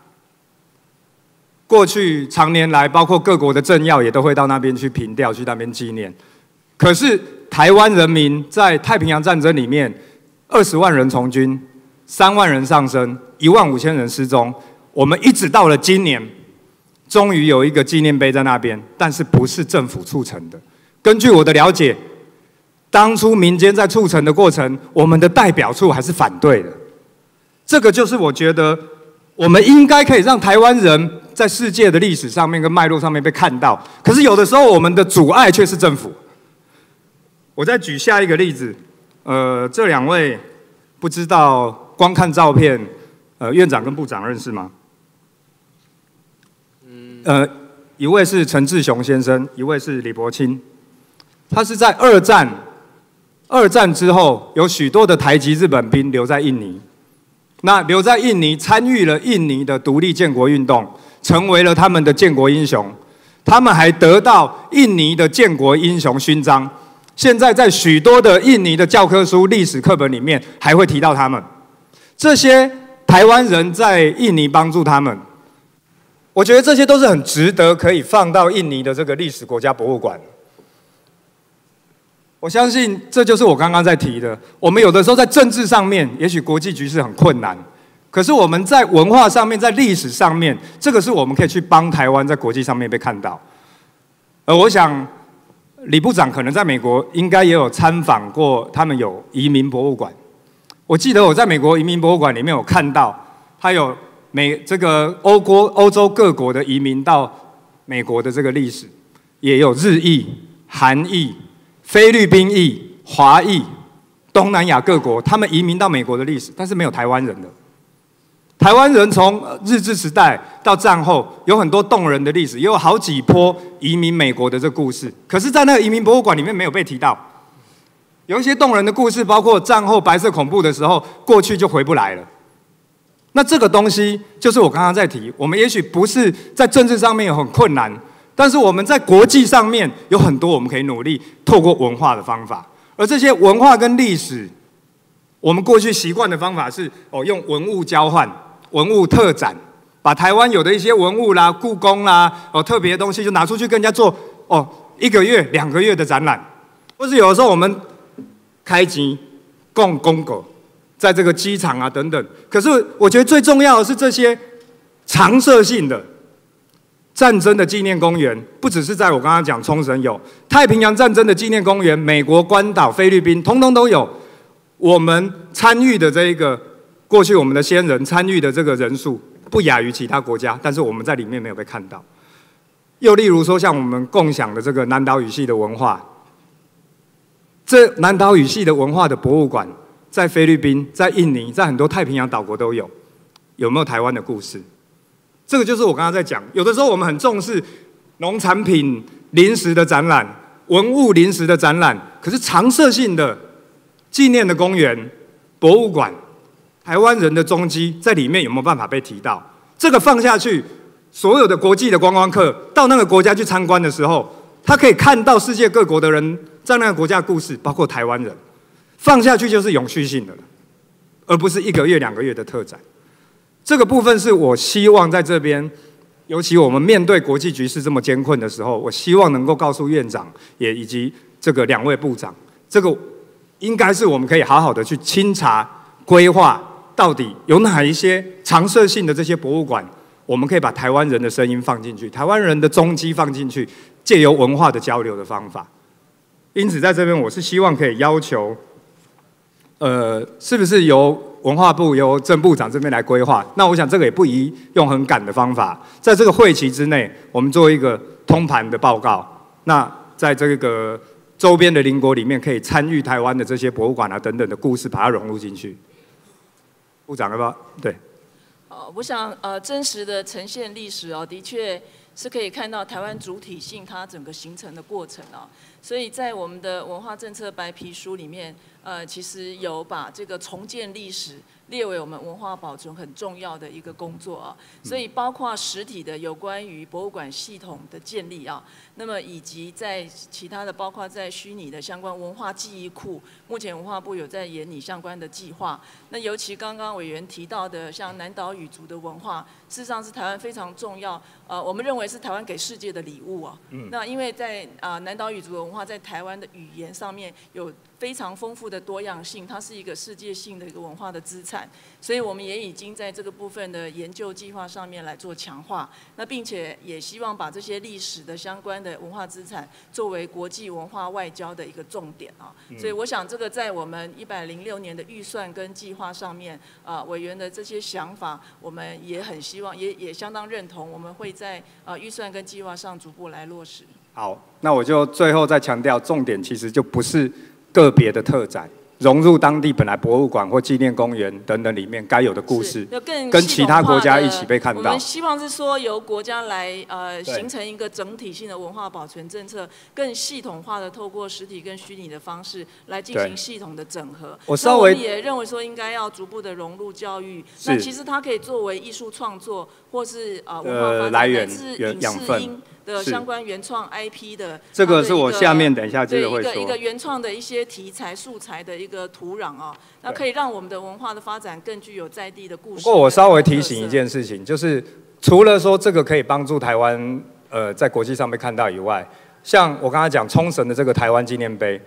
过去常年来，包括各国的政要也都会到那边去凭吊、去那边纪念。可是台湾人民在太平洋战争里面，二十万人从军，三万人丧生，一万五千人失踪。我们一直到了今年，终于有一个纪念碑在那边，但是不是政府促成的。根据我的了解，当初民间在促成的过程，我们的代表处还是反对的。这个就是我觉得我们应该可以让台湾人在世界的历史上面跟脉络上面被看到。可是有的时候我们的阻碍却是政府。我再举下一个例子，呃，这两位不知道光看照片，呃，院长跟部长认识吗？呃，一位是陈志雄先生，一位是李伯清。他是在二战，二战之后有许多的台籍日本兵留在印尼，那留在印尼参与了印尼的独立建国运动，成为了他们的建国英雄。他们还得到印尼的建国英雄勋章，现在在许多的印尼的教科书、历史课本里面还会提到他们。这些台湾人在印尼帮助他们。我觉得这些都是很值得可以放到印尼的这个历史国家博物馆。我相信这就是我刚刚在提的，我们有的时候在政治上面，也许国际局势很困难， 可是我们在文化上面，在历史上面，这个是我们可以去帮台湾在国际上面被看到。而我想，李部长可能在美国应该也有参访过，他们有移民博物馆。我记得我在美国移民博物馆里面有看到，他有美这个欧国欧洲各国的移民到美国的这个历史，也有日裔、韩裔、菲律宾裔、华裔、东南亚各国，他们移民到美国的历史，但是没有台湾人的。台湾人从日治时代到战后，有很多动人的历史，也有好几波移民美国的这故事。可是，在那个移民博物馆里面没有被提到。有一些动人的故事，包括战后白色恐怖的时候，过去就回不来了。那这个东西，就是我刚刚在提，我们也许不是在政治上面有很困难，但是我们在国际上面有很多我们可以努力透过文化的方法。而这些文化跟历史，我们过去习惯的方法是哦，用文物交换。文物特展，把台湾有的一些文物啦、故宫啦、哦特别的东西，就拿出去跟人家做哦一个月、两个月的展览，或是有的时候我们开机供公狗，在这个机场啊等等。可是我觉得最重要的是这些常设性的战争的纪念公园，不只是在我刚刚讲冲绳有太平洋战争的纪念公园，美国、关岛、菲律宾，通通都有。我们参与的这一个。过去我们的先人参与的这个人数不亚于其他国家，但是我们在里面没有被看到。又例如说，像我们共享的这个南岛语系的文化，这南岛语系的文化的博物馆，在菲律宾、在印尼、在很多太平洋岛国都有，有没有台湾的故事？这个就是我刚刚在讲，有的时候我们很重视农产品临时的展览、文物临时的展览，可是常设性的纪念的公园、博物馆。台湾人的踪迹在里面有没有办法被提到？这个放下去，所有的国际的观光客到那个国家去参观的时候，他可以看到世界各国的人在那个国家的故事，包括台湾人。放下去就是永续性的了，而不是一个月、两个月的特展。这个部分是我希望在这边，尤其我们面对国际局势这么艰困的时候，我希望能够告诉院长，也以及这个两位部长，这个应该是我们可以好好的去清查、规划。到底有哪一些常设性的这些博物馆，我们可以把台湾人的声音放进去，台湾人的踪迹放进去，借由文化的交流的方法。因此，在这边我是希望可以要求，呃，是不是由文化部、由郑部长这边来规划？那我想这个也不宜用很赶的方法，在这个会期之内，我们做一个通盘的报告。那在这个周边的邻国里面，可以参与台湾的这些博物馆啊等等的故事，把它融入进去。部长要不要？对。 呃，我想呃，真实的呈现历史哦，的确是可以看到台湾主体性它整个形成的过程啊。所以在我们的文化政策白皮书里面，呃，其实有把这个重建历史列为我们文化保存很重要的一个工作啊。所以包括实体的有关于博物馆系统的建立啊，那么以及在其他的包括在虚拟的相关文化记忆库，目前文化部有在研拟相关的计划。那尤其刚刚委员提到的像南岛语族的文化，事实上是台湾非常重要，呃，我们认为是台湾给世界的礼物啊。嗯、那因为在啊、呃、南岛语族的文化在台湾的语言上面有非常丰富的多样性，它是一个世界性的一个文化的资产，所以我们也已经在这个部分的研究计划上面来做强化。那并且也希望把这些历史的相关的文化资产作为国际文化外交的一个重点啊。所以我想这个在我们一百零六年的预算跟计划上面，啊、呃、委员的这些想法，我们也很希望，也也相当认同，我们会在呃预算跟计划上逐步来落实。 好，那我就最后再强调，重点其实就不是个别的特展，融入当地本来博物馆或纪念公园等等里面该有的故事，跟其他国家一起被看到。 我们希望是说由国家来呃形成一个整体性的文化保存政策，更系统化的透过实体跟虚拟的方式来进行系统的整合。 我稍微我们也认为说应该要逐步的融入教育，那其实它可以作为艺术创作或是呃文化发展乃至影视音的相关原创 I P 的， 这个是我下面等一下接着会说。 一个一个原创的一些题材素材的一个土壤啊，那可以让我们的文化的发展更具有在地的故事。 不过我稍微提醒一件事情，就是除了说这个可以帮助台湾呃在国际上被看到以外，像我刚才讲冲绳的这个台湾纪念碑，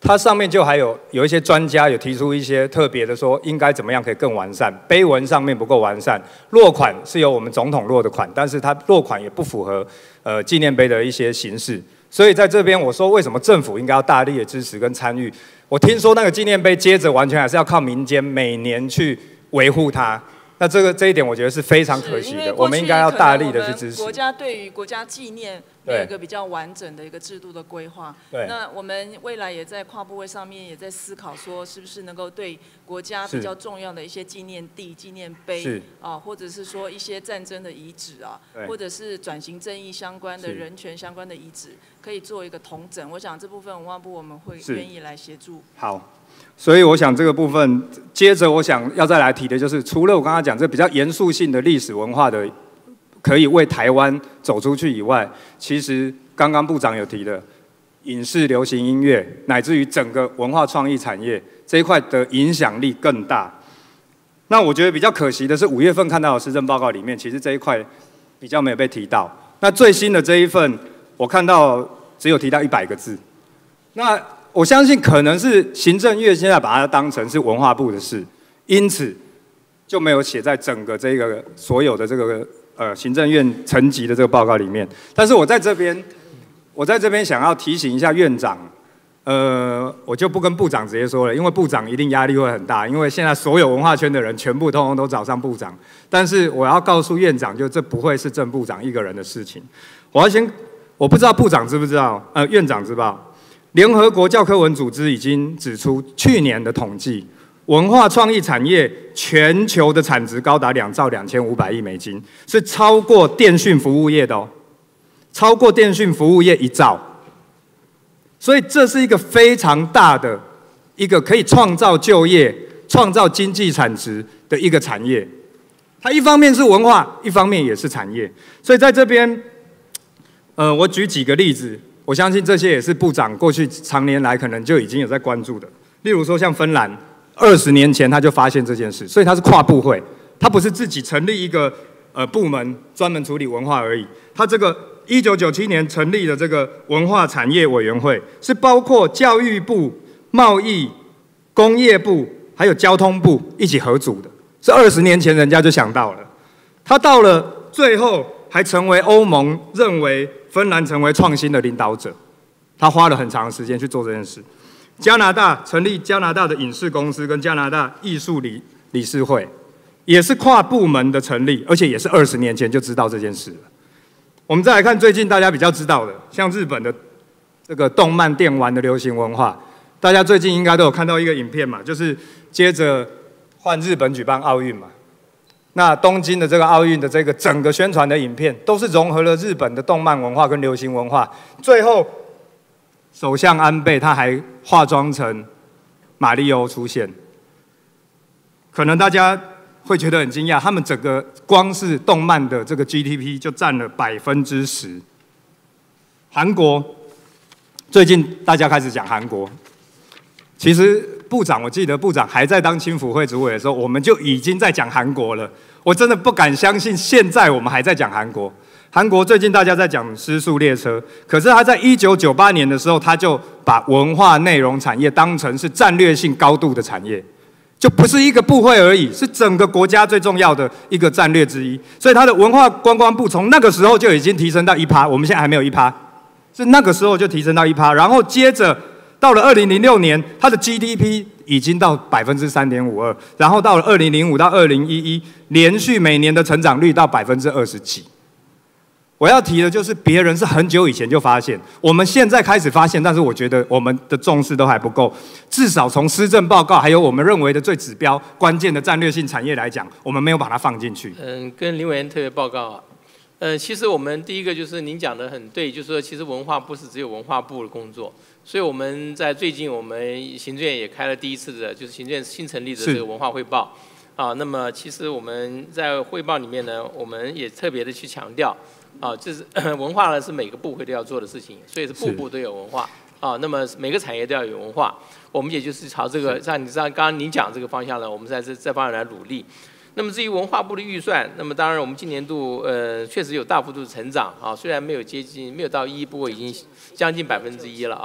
它上面就还有有一些专家有提出一些特别的说，应该怎么样可以更完善。碑文上面不够完善，落款是由我们总统落的款，但是它落款也不符合呃纪念碑的一些形式。所以在这边我说，为什么政府应该要大力的支持跟参与？我听说那个纪念碑接着完全还是要靠民间每年去维护它。那这个这一点，我觉得是非常可惜的。我们应该要大力的去支持。 国家对于国家纪念没有一个比较完整的一个制度的规划。对。那我们未来也在跨部会上面也在思考说，是不是能够对国家比较重要的一些纪念地、纪念碑啊，或者是说一些战争的遗址啊，或者是转型正义相关的人权相关的遗址，可以做一个统整。我想这部分文化部我们会愿意来协助。 好。所以我想这个部分，接着我想要再来提的就是，除了我刚刚讲这比较严肃性的历史文化的，可以为台湾走出去以外，其实刚刚部长有提的，影视、流行音乐，乃至于整个文化创意产业这一块的影响力更大。那我觉得比较可惜的是，五月份看到的施政报告里面，其实这一块比较没有被提到。那最新的这一份，我看到只有提到一百个字。那我相信可能是行政院现在把它当成是文化部的事，因此就没有写在整个这个所有的这个呃行政院层级的这个报告里面。但是我在这边，我在这边想要提醒一下院长，呃，我就不跟部长直接说了，因为部长一定压力会很大，因为现在所有文化圈的人全部通通都找上部长。但是我要告诉院长，就这不会是郑部长一个人的事情。我要先，我不知道部长知不知道，呃，院长知不知道？联合国教科文组织已经指出，去年的统计，文化创意产业全球的产值高达两兆两千五百亿美金，是超过电讯服务业的哦，超过电讯服务业一兆。所以这是一个非常大的一个可以创造就业、创造经济产值的一个产业。它一方面是文化，一方面也是产业。所以在这边，呃，我举几个例子。我相信这些也是部长过去常年来可能就已经有在关注的。例如说像芬兰，二十年前他就发现这件事，所以他是跨部会，他不是自己成立一个呃部门专门处理文化而已。他这个一九九七年成立的这个文化产业委员会，是包括教育部、贸易、工业部还有交通部一起合组的，是二十年前人家就想到了。他到了最后还成为欧盟认为芬兰成为创新的领导者，他花了很长的时间去做这件事。加拿大成立加拿大的影视公司跟加拿大艺术理理事会，也是跨部门的成立，而且也是二十年前就知道这件事了。我们再来看最近大家比较知道的，像日本的这个动漫电玩的流行文化，大家最近应该都有看到一个影片嘛，就是接着换日本举办奥运嘛。那东京的这个奥运的这个整个宣传的影片，都是融合了日本的动漫文化跟流行文化。最后，首相安倍他还化妆成马里欧出现，可能大家会觉得很惊讶，他们整个光是动漫的这个 G D P 就占了百分之十。韩国最近大家开始讲韩国，其实部长，我记得部长还在当青辅会主委的时候，我们就已经在讲韩国了。我真的不敢相信，现在我们还在讲韩国。韩国最近大家在讲失速列车，可是他在一九九八年的时候，他就把文化内容产业当成是战略性高度的产业，就不是一个部会而已，是整个国家最重要的一个战略之一。所以他的文化观光部从那个时候就已经提升到一趴，我们现在还没有一趴，是那个时候就提升到一趴，然后接着到了二零零六年，它的 G D P 已经到百分之三点五二，然后到了二零零五到二零一一，连续每年的成长率到百分之二十几。我要提的就是别人是很久以前就发现，我们现在开始发现，但是我觉得我们的重视都还不够。至少从施政报告还有我们认为的最指标关键的战略性产业来讲，我们没有把它放进去。 嗯，跟林委员特别报告啊。呃，其实我们第一个就是您讲的很对，就是说其实文化不是只有文化部的工作，所以我们在最近我们行政院也开了第一次的，就是行政院新成立的这个文化汇报。啊，那么其实我们在汇报里面呢，我们也特别的去强调，啊，就是文化呢是每个部会都要做的事情，所以是部部都有文化。啊，那么每个产业都要有文化，我们也就是朝这个像你像刚刚您讲这个方向呢，我们在这这方面来努力。那么至于文化部的预算，那么当然我们今年度呃确实有大幅度的成长啊，虽然没有接近没有到一，不过已经将近百分之一了啊。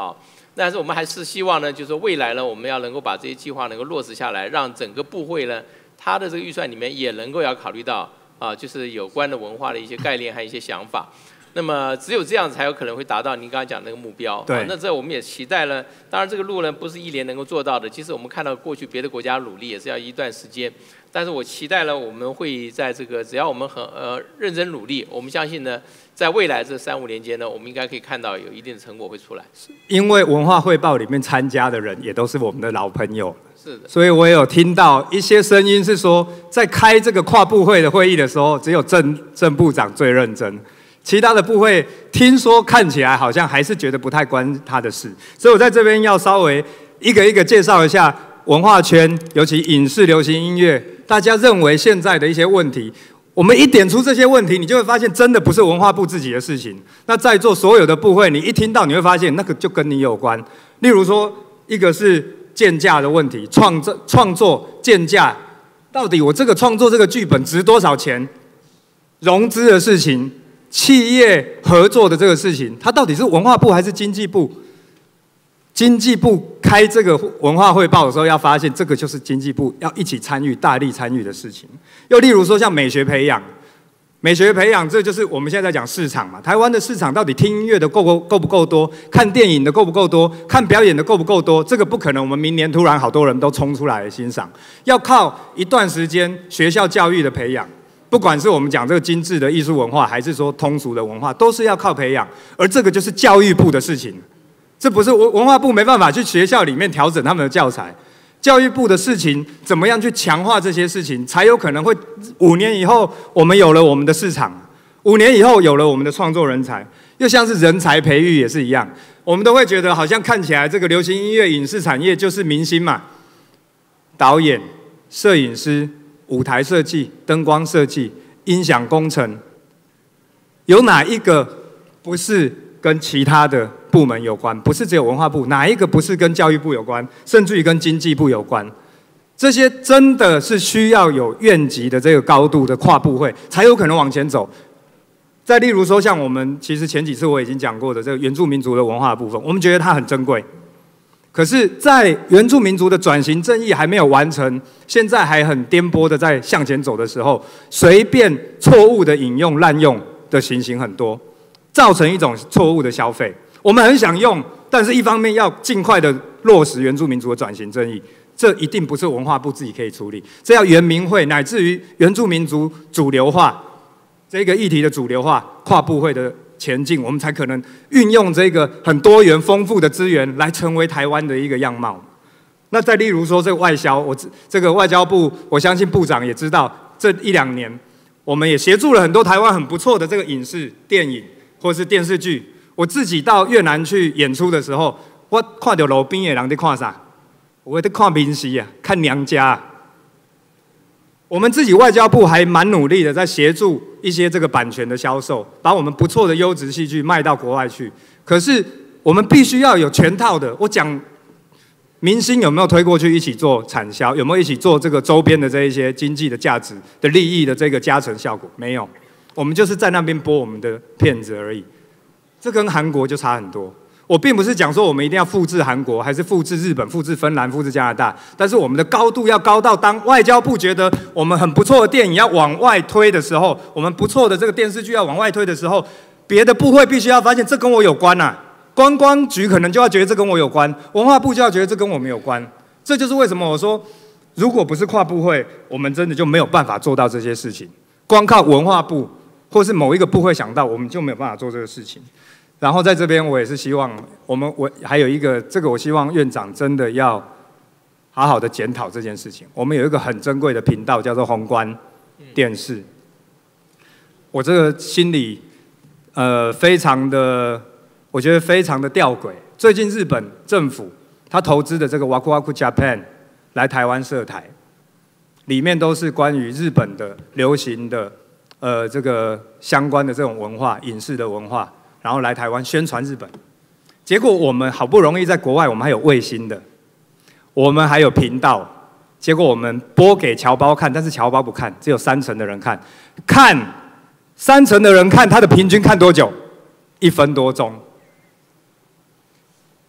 但是我们还是希望呢，就是说未来呢，我们要能够把这些计划能够落实下来，让整个部会呢，它的这个预算里面也能够要考虑到啊，就是有关的文化的一些概念和一些想法。那么只有这样才有可能会达到您刚才讲的那个目标。 对、 啊。那这我们也期待了，当然这个路呢不是一年能够做到的。其实我们看到过去别的国家努力也是要一段时间，但是我期待了我们会在这个只要我们很呃认真努力，我们相信呢，在未来这三五年间呢，我们应该可以看到有一定的成果会出来。 因为文化汇报里面参加的人也都是我们的老朋友。 是的， 所以我也有听到一些声音是说，在开这个跨部会的会议的时候，只有郑郑部长最认真。其他的部会听说看起来好像还是觉得不太关他的事，所以我在这边要稍微一个一个介绍一下文化圈，尤其影视、流行音乐，大家认为现在的一些问题。我们一点出这些问题，你就会发现真的不是文化部自己的事情。那在座所有的部会，你一听到你会发现那个就跟你有关。例如说，一个是建价的问题，创作创作建价，到底我这个创作这个剧本值多少钱？融资的事情。企业合作的这个事情，它到底是文化部还是经济部？经济部开这个文化汇报的时候，要发现这个就是经济部要一起参与、大力参与的事情。又例如说，像美学培养，美学培养，这就是我们现在在讲市场嘛。台湾的市场到底听音乐的够够够不够多？看电影的够不够多？看表演的够不够多？这个不可能，我们明年突然好多人都冲出来欣赏，要靠一段时间学校教育的培养。不管是我们讲这个精致的艺术文化，还是说通俗的文化，都是要靠培养，而这个就是教育部的事情，这不是文文化部没办法去学校里面调整他们的教材，教育部的事情怎么样去强化这些事情，才有可能会五年以后我们有了我们的市场，五年以后有了我们的创作人才，又像是人才培育也是一样，我们都会觉得好像看起来这个流行音乐、影视产业就是明星嘛，导演、摄影师。舞台设计、灯光设计、音响工程，有哪一个不是跟其他的部门有关？不是只有文化部，哪一个不是跟教育部有关？甚至于跟经济部有关？这些真的是需要有院级的这个高度的跨部会，才有可能往前走。再例如说，像我们其实前几次我已经讲过的这个原住民族的文化的部分，我们觉得它很珍贵。可是，在原住民族的转型正义还没有完成，现在还很颠簸的在向前走的时候，随便错误的引用、滥用的情形很多，造成一种错误的消费。我们很想用，但是一方面要尽快的落实原住民族的转型正义，这一定不是文化部自己可以处理，这要原民会乃至于原住民族主流化这个议题的主流化，跨部会的。前进，我们才可能运用这个很多元丰富的资源来成为台湾的一个样貌。那再例如说，这个外销，我这个外交部，我相信部长也知道，这一两年我们也协助了很多台湾很不错的这个影视、电影或是电视剧。我自己到越南去演出的时候，我看到路边的人在看啥？我在看明星啊，看娘家啊。我们自己外交部还蛮努力的，在协助一些这个版权的销售，把我们不错的优质戏剧卖到国外去。可是我们必须要有全套的。我讲明星有没有推过去一起做产销，有没有一起做这个周边的这一些经济的价值的利益的这个加成效果？没有，我们就是在那边播我们的片子而已。这跟韩国就差很多。我并不是讲说我们一定要复制韩国，还是复制日本、复制芬兰、复制加拿大，但是我们的高度要高到当外交部觉得我们很不错的电影要往外推的时候，我们不错的这个电视剧要往外推的时候，别的部会必须要发现这跟我有关啊。观光局可能就要觉得这跟我有关，文化部就要觉得这跟我们有关。这就是为什么我说，如果不是跨部会，我们真的就没有办法做到这些事情。光靠文化部或是某一个部会想到，我们就没有办法做这个事情。然后在这边，我也是希望我们我还有一个这个，我希望院长真的要好好的检讨这件事情。我们有一个很珍贵的频道叫做宏观电视，我这个心里呃非常的，我觉得非常的吊诡。最近日本政府他投资的这个 Waku Waku Japan 来台湾设台，里面都是关于日本的流行的呃这个相关的这种文化、影视的文化。然后来台湾宣传日本，结果我们好不容易在国外，我们还有卫星的，我们还有频道，结果我们播给侨胞看，但是侨胞不看，只有三成的人看，看三成的人看，他的平均看多久？一分多钟。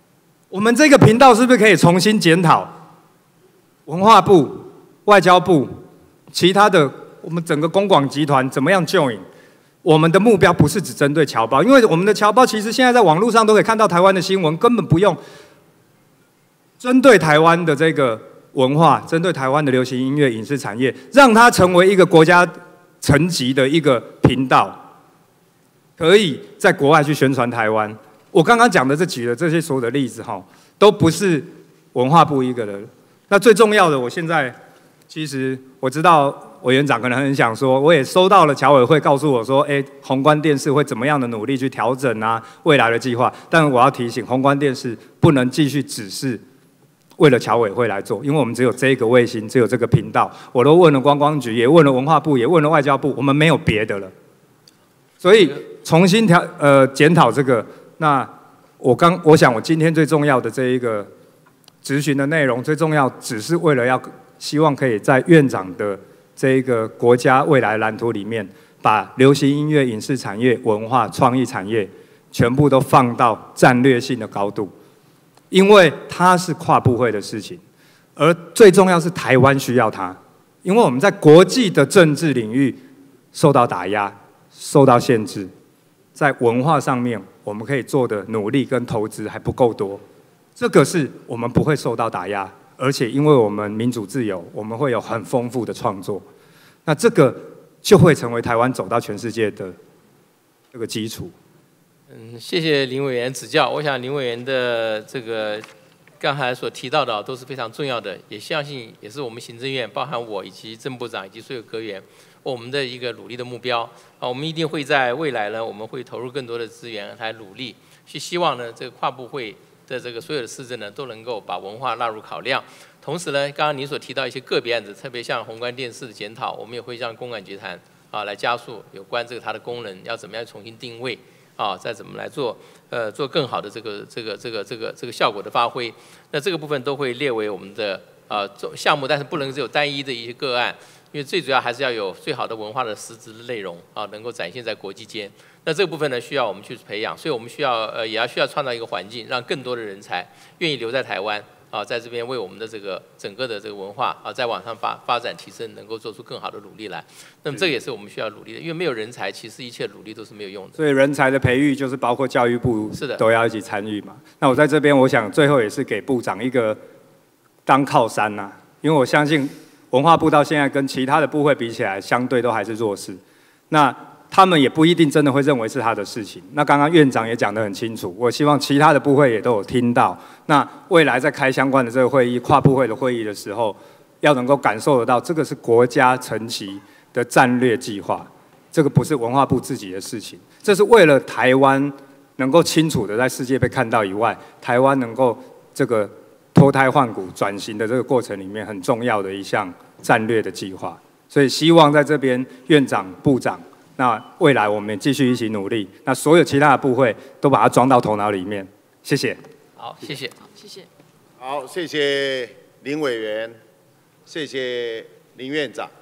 我们这个频道是不是可以重新检讨文化部、外交部、其他的我们整个公广集团怎么样 join？ 我们的目标不是只针对侨胞，因为我们的侨胞其实现在在网络上都可以看到台湾的新闻，根本不用针对台湾的这个文化，针对台湾的流行音乐、影视产业，让它成为一个国家层级的一个频道，可以在国外去宣传台湾。我刚刚讲的这举的这些所有的例子哈，都不是文化部一个人。那最重要的，我现在其实我知道。委员长可能很想说，我也收到了侨委会告诉我说，哎，宏观电视会怎么样的努力去调整啊未来的计划。但我要提醒，宏观电视不能继续只是为了侨委会来做，因为我们只有这个卫星，只有这个频道。我都问了观光局，也问了文化部，也问了外交部，我们没有别的了。所以重新调呃检讨这个，那我刚我想我今天最重要的这一个质询的内容，最重要只是为了要希望可以在院长的这一个国家未来蓝图里面，把流行音乐、影视产业、文化创意产业全部都放到战略性的高度，因为它是跨部会的事情，而最重要是台湾需要它，因为我们在国际的政治领域受到打压、受到限制，在文化上面我们可以做的努力跟投资还不够多，这个是我们不会受到打压。而且，因为我们民主自由，我们会有很丰富的创作，那这个就会成为台湾走到全世界的这个基础。 嗯，谢谢林委员指教。我想林委员的这个刚才所提到的都是非常重要的，也相信也是我们行政院，包含我以及郑部长以及所有阁员，我们的一个努力的目标。啊，我们一定会在未来呢，我们会投入更多的资源来努力，去希望呢这个跨部会的这个所有的市政呢，都能够把文化纳入考量。同时呢，刚刚您所提到一些个别案子，特别像宏观电视的检讨，我们也会向公管集团啊来加速有关这个它的功能要怎么样重新定位啊，再怎么来做呃做更好的这个这个这个这个这个效果的发挥。那这个部分都会列为我们的啊项目，但是不能只有单一的一些个案，因为最主要还是要有最好的文化的实质的内容啊，能够展现在国际间。那这个部分呢，需要我们去培养，所以我们需要呃，也要需要创造一个环境，让更多的人才愿意留在台湾啊，在这边为我们的这个整个的这个文化啊，在往上发发展提升，能够做出更好的努力来。那么这个也是我们需要努力的，因为没有人才，其实一切努力都是没有用的。 所以人才的培育就是包括教育部是的都要一起参与嘛。那我在这边，我想最后也是给部长一个当靠山呐、啊，因为我相信文化部到现在跟其他的部会比起来，相对都还是弱势。那他们也不一定真的会认为是他的事情。那刚刚院长也讲得很清楚，我希望其他的部会也都有听到。那未来在开相关的这个会议、跨部会的会议的时候，要能够感受得到，这个是国家层级的战略计划，这个不是文化部自己的事情，这是为了台湾能够清楚的在世界被看到以外，台湾能够这个脱胎换骨转型的这个过程里面很重要的一项战略的计划。所以希望在这边院长、部长。那未来我们继续一起努力，那所有其他的部会都把它装到头脑里面。谢谢。 好，谢谢。 好，谢谢。 好，谢谢林委员，谢谢林院长。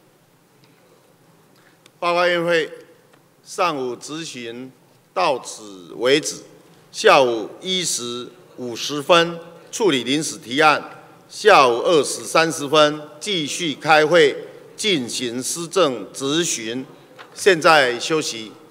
报告院会上午质询到此为止，下午一时五十分处理临时提案，下午二时三十分继续开会进行施政质询。现在休息。